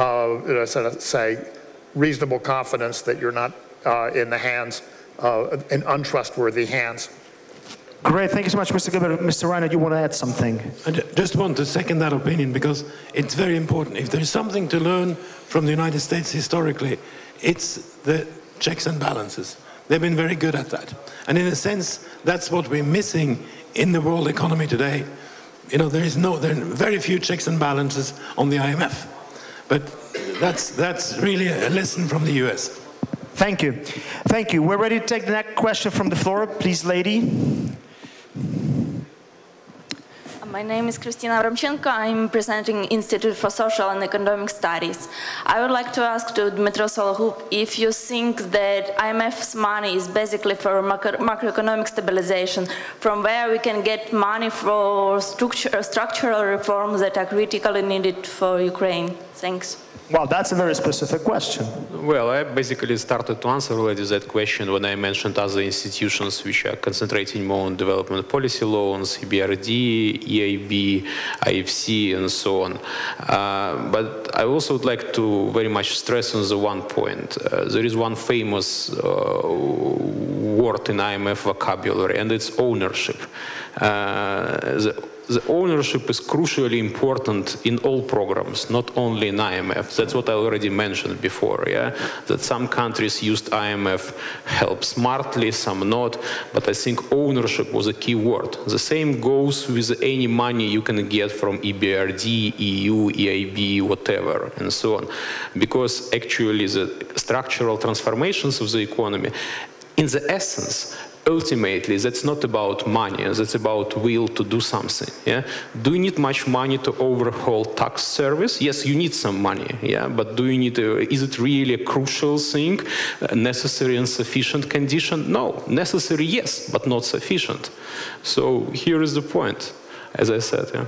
say, reasonable confidence that you're not in the hands, in untrustworthy hands. Great, thank you so much, Mr. Galbraith. Mr. Reinert, you want to add something? I just want to second that opinion because it's very important. If there's something to learn from the United States historically, it's the checks and balances. They've been very good at that. And in a sense, that's what we're missing in the world economy today. You know, there are very few checks and balances on the IMF. But that's really a lesson from the US. Thank you. Thank you. We're ready to take the next question from the floor. Please, lady. My name is Kristina Abramchenko. I'm presenting Institute for Social and Economic Studies. I would like to ask to Dmytro Sologub if you think that IMF's money is basically for macroeconomic stabilization, from where we can get money for structural reforms that are critically needed for Ukraine. Thanks. Well, that's a very specific question. Well, I basically started to answer already that question when I mentioned other institutions which are concentrating more on development policy loans, EBRD, EIB, IFC, and so on. But I also would like to very much stress on the one point. There is one famous word in IMF vocabulary, and it's ownership. The ownership is crucially important in all programs, not only in IMF. That's what I already mentioned before, yeah? That some countries used IMF help smartly, some not, but I think ownership was a key word. The same goes with any money you can get from EBRD, EU, EIB, whatever, and so on. Because actually the structural transformations of the economy, in the essence, ultimately, that's not about money, that's about will to do something, yeah? Do you need much money to overhaul tax service? Yes, you need some money, yeah? But do you need is it really a crucial thing, necessary and sufficient condition? No, necessary, yes, but not sufficient. So here is the point, as I said, yeah.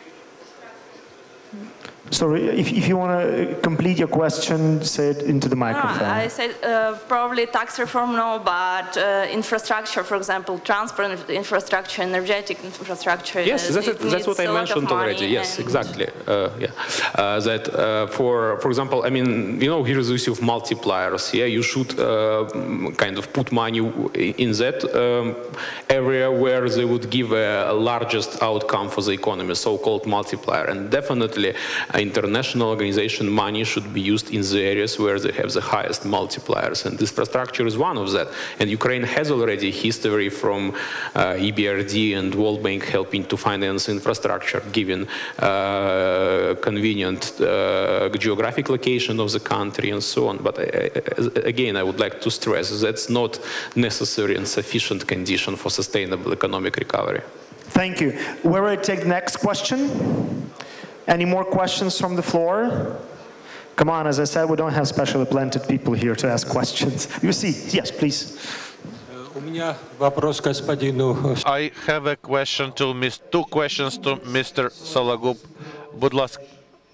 Sorry, if you want to complete your question, say it into the microphone. No, I said probably tax reform, no, but infrastructure, for example, transport infrastructure, energetic infrastructure. Yes, that's what I mentioned already. Yes, exactly. For example, I mean, you know, here is the issue of multipliers. Yeah, you should kind of put money in that area where they would give a largest outcome for the economy, so-called multiplier, and definitely. international organization money should be used in the areas where they have the highest multipliers, and infrastructure is one of that. And Ukraine has already history from EBRD and World Bank helping to finance infrastructure, given convenient geographic location of the country and so on. But again, I would like to stress that's not necessary and sufficient condition for sustainable economic recovery. Thank you. We're ready to take the next question. Any more questions from the floor? Come on, as I said, we don't have specially planted people here to ask questions. You see, yes, please. I have a question to two questions to Mr. Sologub. Будь ласка.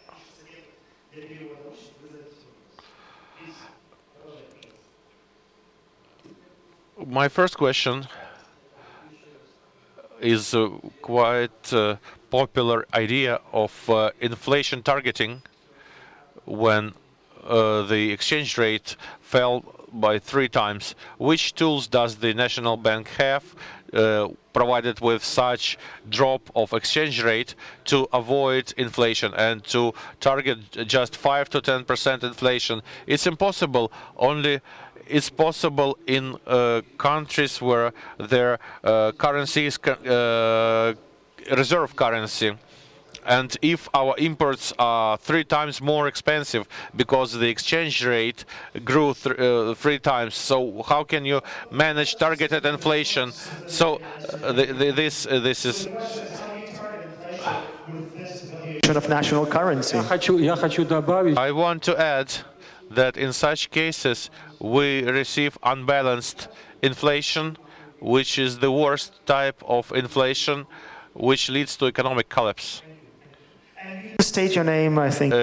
My first question is quite popular idea of inflation targeting when the exchange rate fell by 3 times. Which tools does the National Bank have provided with such drop of exchange rate to avoid inflation and to target just 5 to 10% inflation? It's impossible. Only it's possible in countries where their currency is reserve currency. And if our imports are 3 times more expensive because the exchange rate grew 3 times, so how can you manage targeted inflation? So this is of national currency. I want to add that in such cases we receive unbalanced inflation, which is the worst type of inflation, which leads to economic collapse. State your name, I think.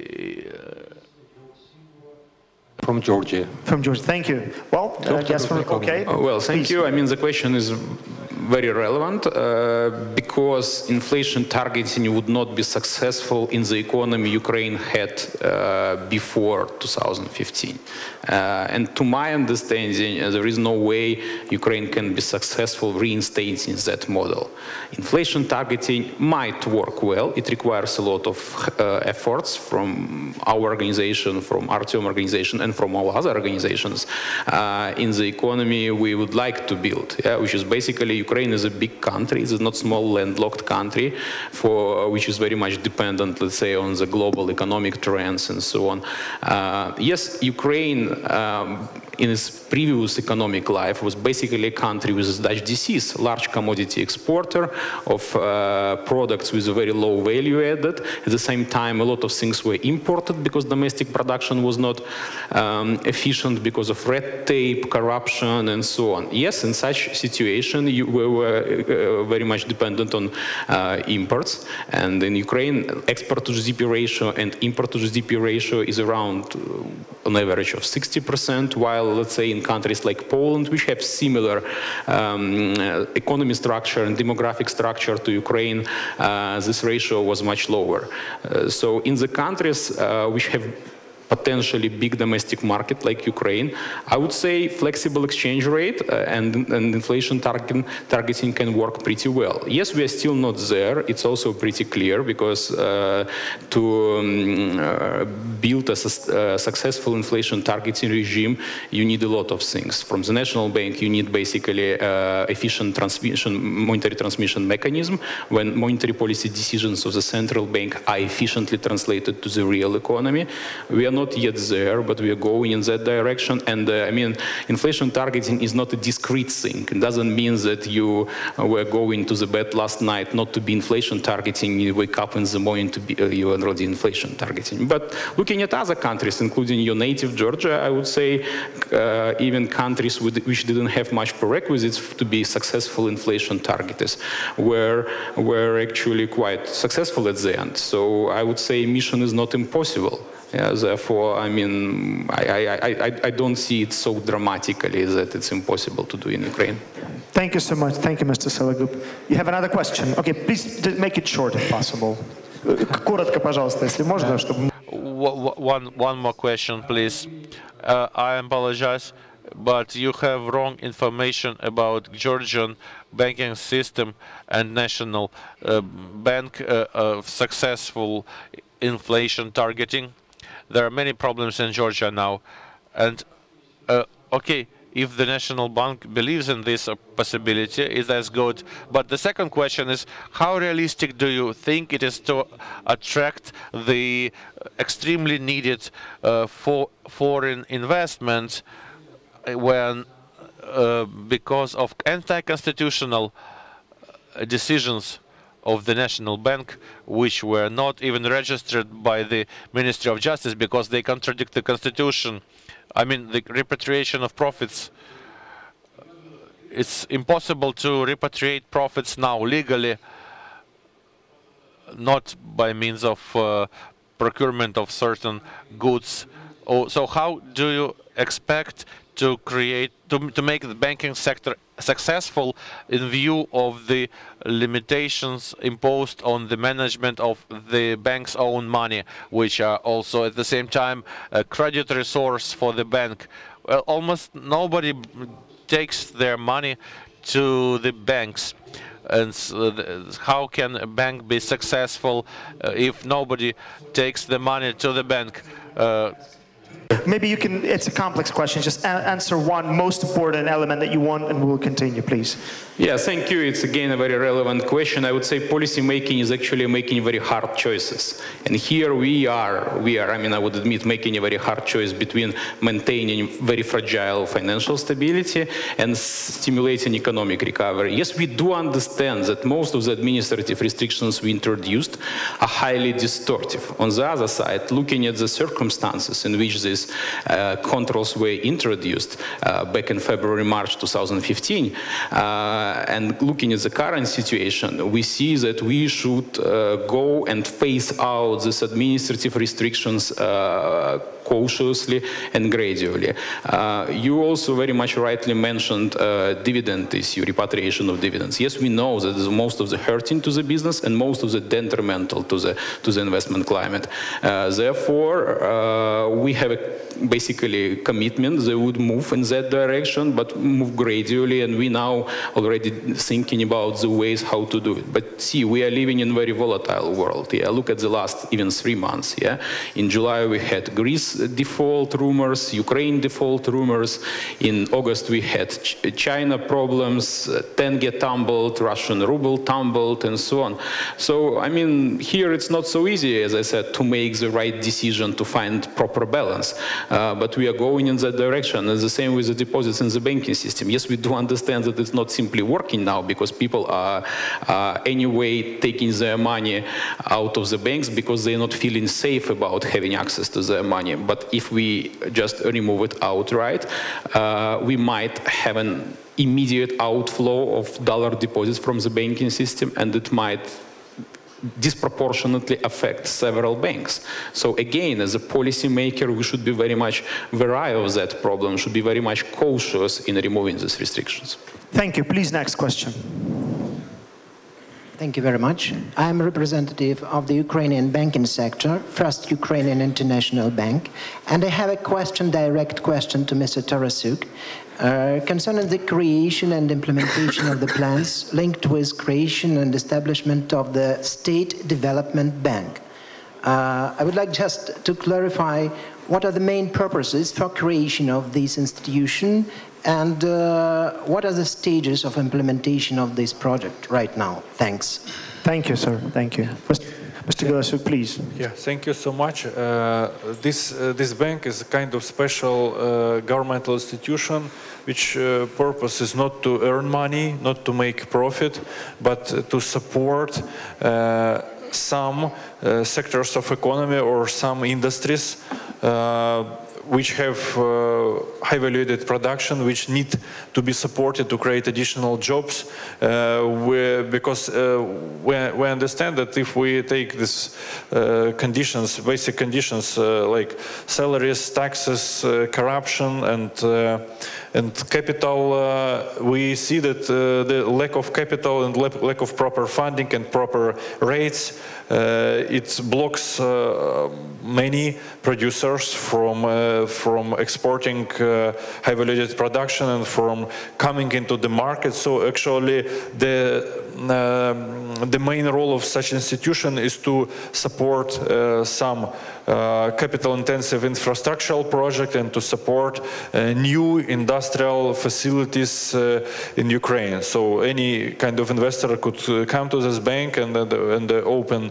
From Georgia. From Georgia, thank you. Well, I guess okay. Well, thank you. I mean, the question is very relevant because inflation targeting would not be successful in the economy Ukraine had before 2015. And to my understanding, there is no way Ukraine can be successful reinstating that model. Inflation targeting might work well. It requires a lot of efforts from our organization, from Artem organization, and from all other organizations in the economy we would like to build, which is basically Ukraine is a big country. It's not small landlocked country which is very much dependent, let's say, on the global economic trends and so on. Yes, Ukraine in its previous economic life was basically a country with a Dutch disease, large commodity exporter of products with a very low value added. At the same time, a lot of things were imported because domestic production was not efficient because of red tape, corruption, and so on. Yes, in such situation, we were very much dependent on imports. And in Ukraine, export to GDP ratio and import to GDP ratio is around an average of 60%, while, let's say, in countries like Poland, which have similar economy structure and demographic structure to Ukraine, this ratio was much lower. So in the countries which have potentially big domestic market like Ukraine, I would say flexible exchange rate and inflation targeting can work pretty well. Yes, we are still not there. It's also pretty clear because to build a successful inflation targeting regime, you need a lot of things. From the National Bank, you need basically efficient monetary transmission mechanism when monetary policy decisions of the central bank are efficiently translated to the real economy. We are not yet there, but we are going in that direction. And I mean, inflation targeting is not a discrete thing. It doesn't mean that you were going to the bed last night not to be inflation targeting, you wake up in the morning to be you are already inflation targeting. But looking at other countries, including your native Georgia, I would say even countries which didn't have much prerequisites to be successful inflation targeters were actually quite successful at the end. So I would say mission is not impossible. Yeah, therefore, I mean, I don't see it so dramatically that it's impossible to do in Ukraine. Thank you so much. Thank you, Mr. Sologub. You have another question? Okay, please make it short if possible. Коротко, пожалуйста, если можно, чтобы... One more question, please. I apologize, but you have wrong information about Georgian banking system and national bank successful inflation targeting. There are many problems in Georgia now. And okay, if the National Bank believes in this possibility, that's good. But the second question is, how realistic do you think it is to attract the extremely needed foreign investment when, because of anti-constitutional decisions of the National Bank, which were not even registered by the Ministry of Justice because they contradict the Constitution? I mean, the repatriation of profits. It's impossible to repatriate profits now legally, not by means of procurement of certain goods. So how do you expect to make the banking sector successful in view of the limitations imposed on the management of the bank's own money, which are also at the same time a credit resource for the bank? Well, almost nobody takes their money to the banks. And how can a bank be successful if nobody takes the money to the bank? Maybe you can, it's a complex question, just answer one most important element that you want and we'll continue, please. Yeah, thank you. It's again a very relevant question. I would say policy making is actually making very hard choices. And here we are, I mean, I would admit, making a very hard choice between maintaining very fragile financial stability and stimulating economic recovery. Yes, we do understand that most of the administrative restrictions we introduced are highly distortive. On the other side, looking at the circumstances in which these controls were introduced back in February, March 2015, and looking at the current situation, we see that we should go and phase out these administrative restrictions cautiously and gradually. You also very much rightly mentioned dividend issue, repatriation of dividends. Yes, we know that most of the hurting to the business and most of the detrimental to the investment climate. Therefore, we have basically commitment that would move in that direction, but move gradually, and we now already thinking about the ways how to do it. But see, we are living in a very volatile world. Yeah, look at the last even 3 months. Yeah, in July we had Greece default rumors, Ukraine default rumors. In August we had China problems, tenge tumbled, Russian ruble tumbled, and so on. So I mean, here it's not so easy, as I said, to make the right decision to find proper balance. But we are going in that direction. And the same with the deposits in the banking system. Yes, we do understand that it's not simply working now because people are anyway taking their money out of the banks because they're not feeling safe about having access to their money. But if we just remove it outright, we might have an immediate outflow of dollar deposits from the banking system, and it might disproportionately affect several banks. So again, as a policymaker, we should be very much aware of that problem, should be very much cautious in removing these restrictions. Thank you. Please, next question. Thank you very much. I'm a representative of the Ukrainian banking sector, First Ukrainian International Bank, and I have a question, direct question to Mr. Halasiuk, concerning the creation and implementation of the plans linked with creation and establishment of the State Development Bank. I would like just to clarify what are the main purposes for creation of this institution and what are the stages of implementation of this project right now? Thanks. Thank you, sir. Thank you. Mr. Halasiuk, please. Yeah, thank you so much. This bank is a kind of special governmental institution which purpose is not to earn money, not to make profit, but to support some sectors of economy or some industries which have high valued production, which need to be supported to create additional jobs, because we understand that if we take these conditions, basic conditions like salaries, taxes, corruption, and capital, we see that the lack of capital and lack of proper funding and proper rates it blocks many producers from exporting high-valued production and from coming into the market. So actually, the main role of such institution is to support some capital-intensive infrastructural project and to support new industrial facilities in Ukraine. So any kind of investor could come to this bank and open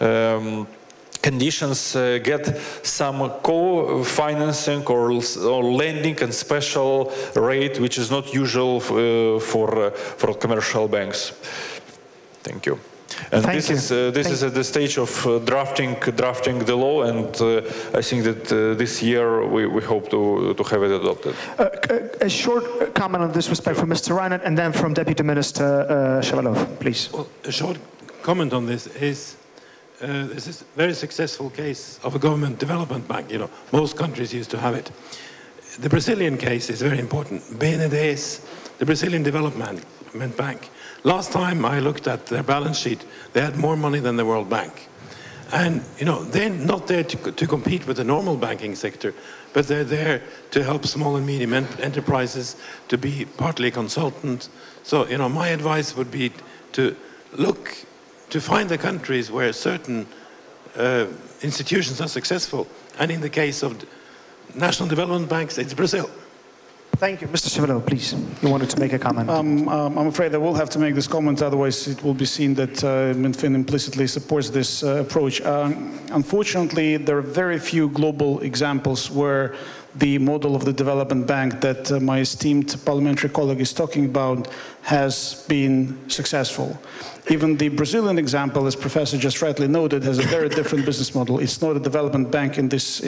conditions, get some co-financing or lending and special rate, which is not usual for commercial banks. Thank you. And this is at the stage of drafting the law, and I think that this year we hope to have it adopted. A short comment on this respect from Mr. Reinert, and then from Deputy Minister Shevalev, please. Well, a short comment on this is this is a very successful case of a government development bank. You know, most countries used to have it. The Brazilian case is very important. BNDES, the Brazilian Development Bank. Last time I looked at their balance sheet, they had more money than the World Bank. And, you know, they're not there to compete with the normal banking sector, but they're there to help small and medium enterprises, to be partly a consultant. So, you know, my advice would be to look, to find the countries where certain institutions are successful. And in the case of national development banks, it's Brazil. Thank you. Mr. Shevalev, please. You wanted to make a comment. I'm afraid I will have to make this comment, otherwise it will be seen that Minfin implicitly supports this approach. Unfortunately, there are very few global examples where the model of the development bank that my esteemed parliamentary colleague is talking about has been successful. Even the Brazilian example, as Professor just rightly noted, has a very different business model. It's not a development bank in this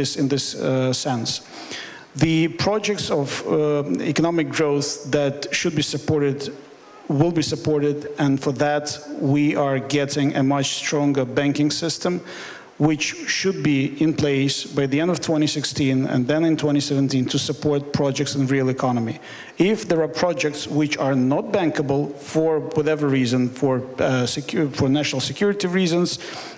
sense. The projects of economic growth that should be supported will be supported, and for that we are getting a much stronger banking system, which should be in place by the end of 2016 and then in 2017 to support projects in the real economy. If there are projects which are not bankable for whatever reason, for national security reasons,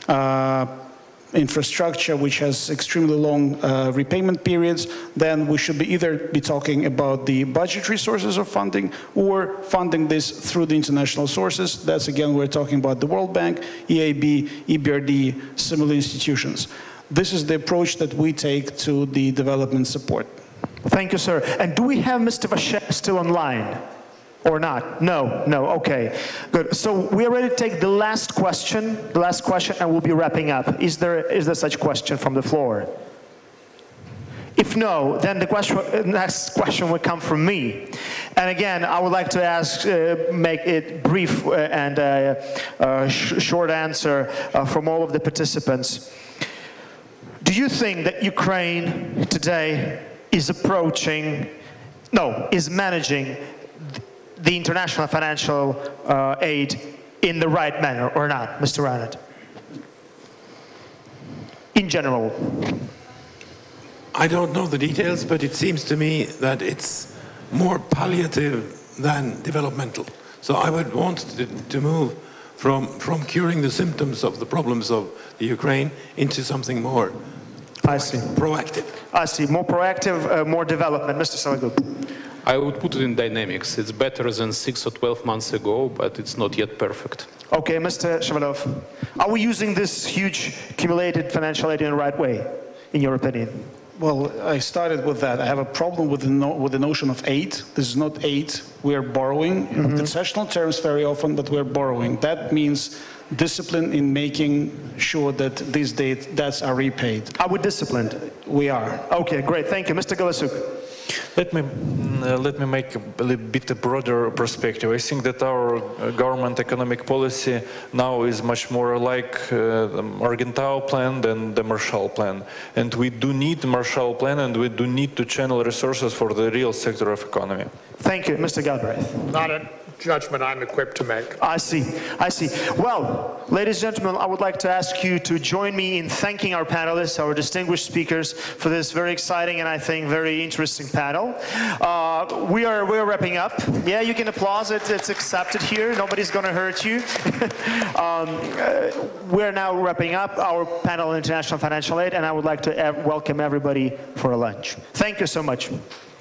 infrastructure which has extremely long repayment periods, then we should either be talking about the budgetary sources of funding or funding this through the international sources. That's again, we're talking about the World Bank, EIB, EBRD, similar institutions. This is the approach that we take to the development support. Thank you, sir. And do we have Mr. Vacher still online? Or not? No, okay. Good. So we are ready to take the last question, and we'll be wrapping up. Is there such question from the floor? If no, then the next question will come from me. And again, I would like to ask, make it brief and short answer from all of the participants. Do you think that Ukraine today is managing the international financial aid in the right manner or not, Mr. Reinert? In general. I don't know the details, but it seems to me that it's more palliative than developmental. So I would want to move from curing the symptoms of the problems of the Ukraine into something more proactive. I see. More proactive, more development. Mr. Sologub. I would put it in dynamics. It's better than 6 or 12 months ago, but it's not yet perfect. Okay, Mr. Shevalev, are we using this huge accumulated financial aid in the right way, in your opinion? Well, I started with that. I have a problem with the notion of aid. This is not aid. We are borrowing. Mm-hmm. Concessional terms very often, but we're borrowing. That means discipline in making sure that these debts are repaid. Are we disciplined? We are. Okay, great. Thank you. Mr. Halasiuk. Let me make a little bit broader perspective. I think that our government economic policy now is much more like the Argentine plan than the Marshall Plan. And we do need the Marshall Plan, and we do need to channel resources for the real sector of economy. Thank you. Mr. Galbraith. judgment I'm equipped to make. I see, I see. Well, ladies and gentlemen, I would like to ask you to join me in thanking our panelists, our distinguished speakers, for this very exciting and I think very interesting panel. We're wrapping up. Yeah, you can applaud it. It's accepted here. Nobody's going to hurt you. We're now wrapping up our panel on international financial aid, and I would like to welcome everybody for a lunch. Thank you so much.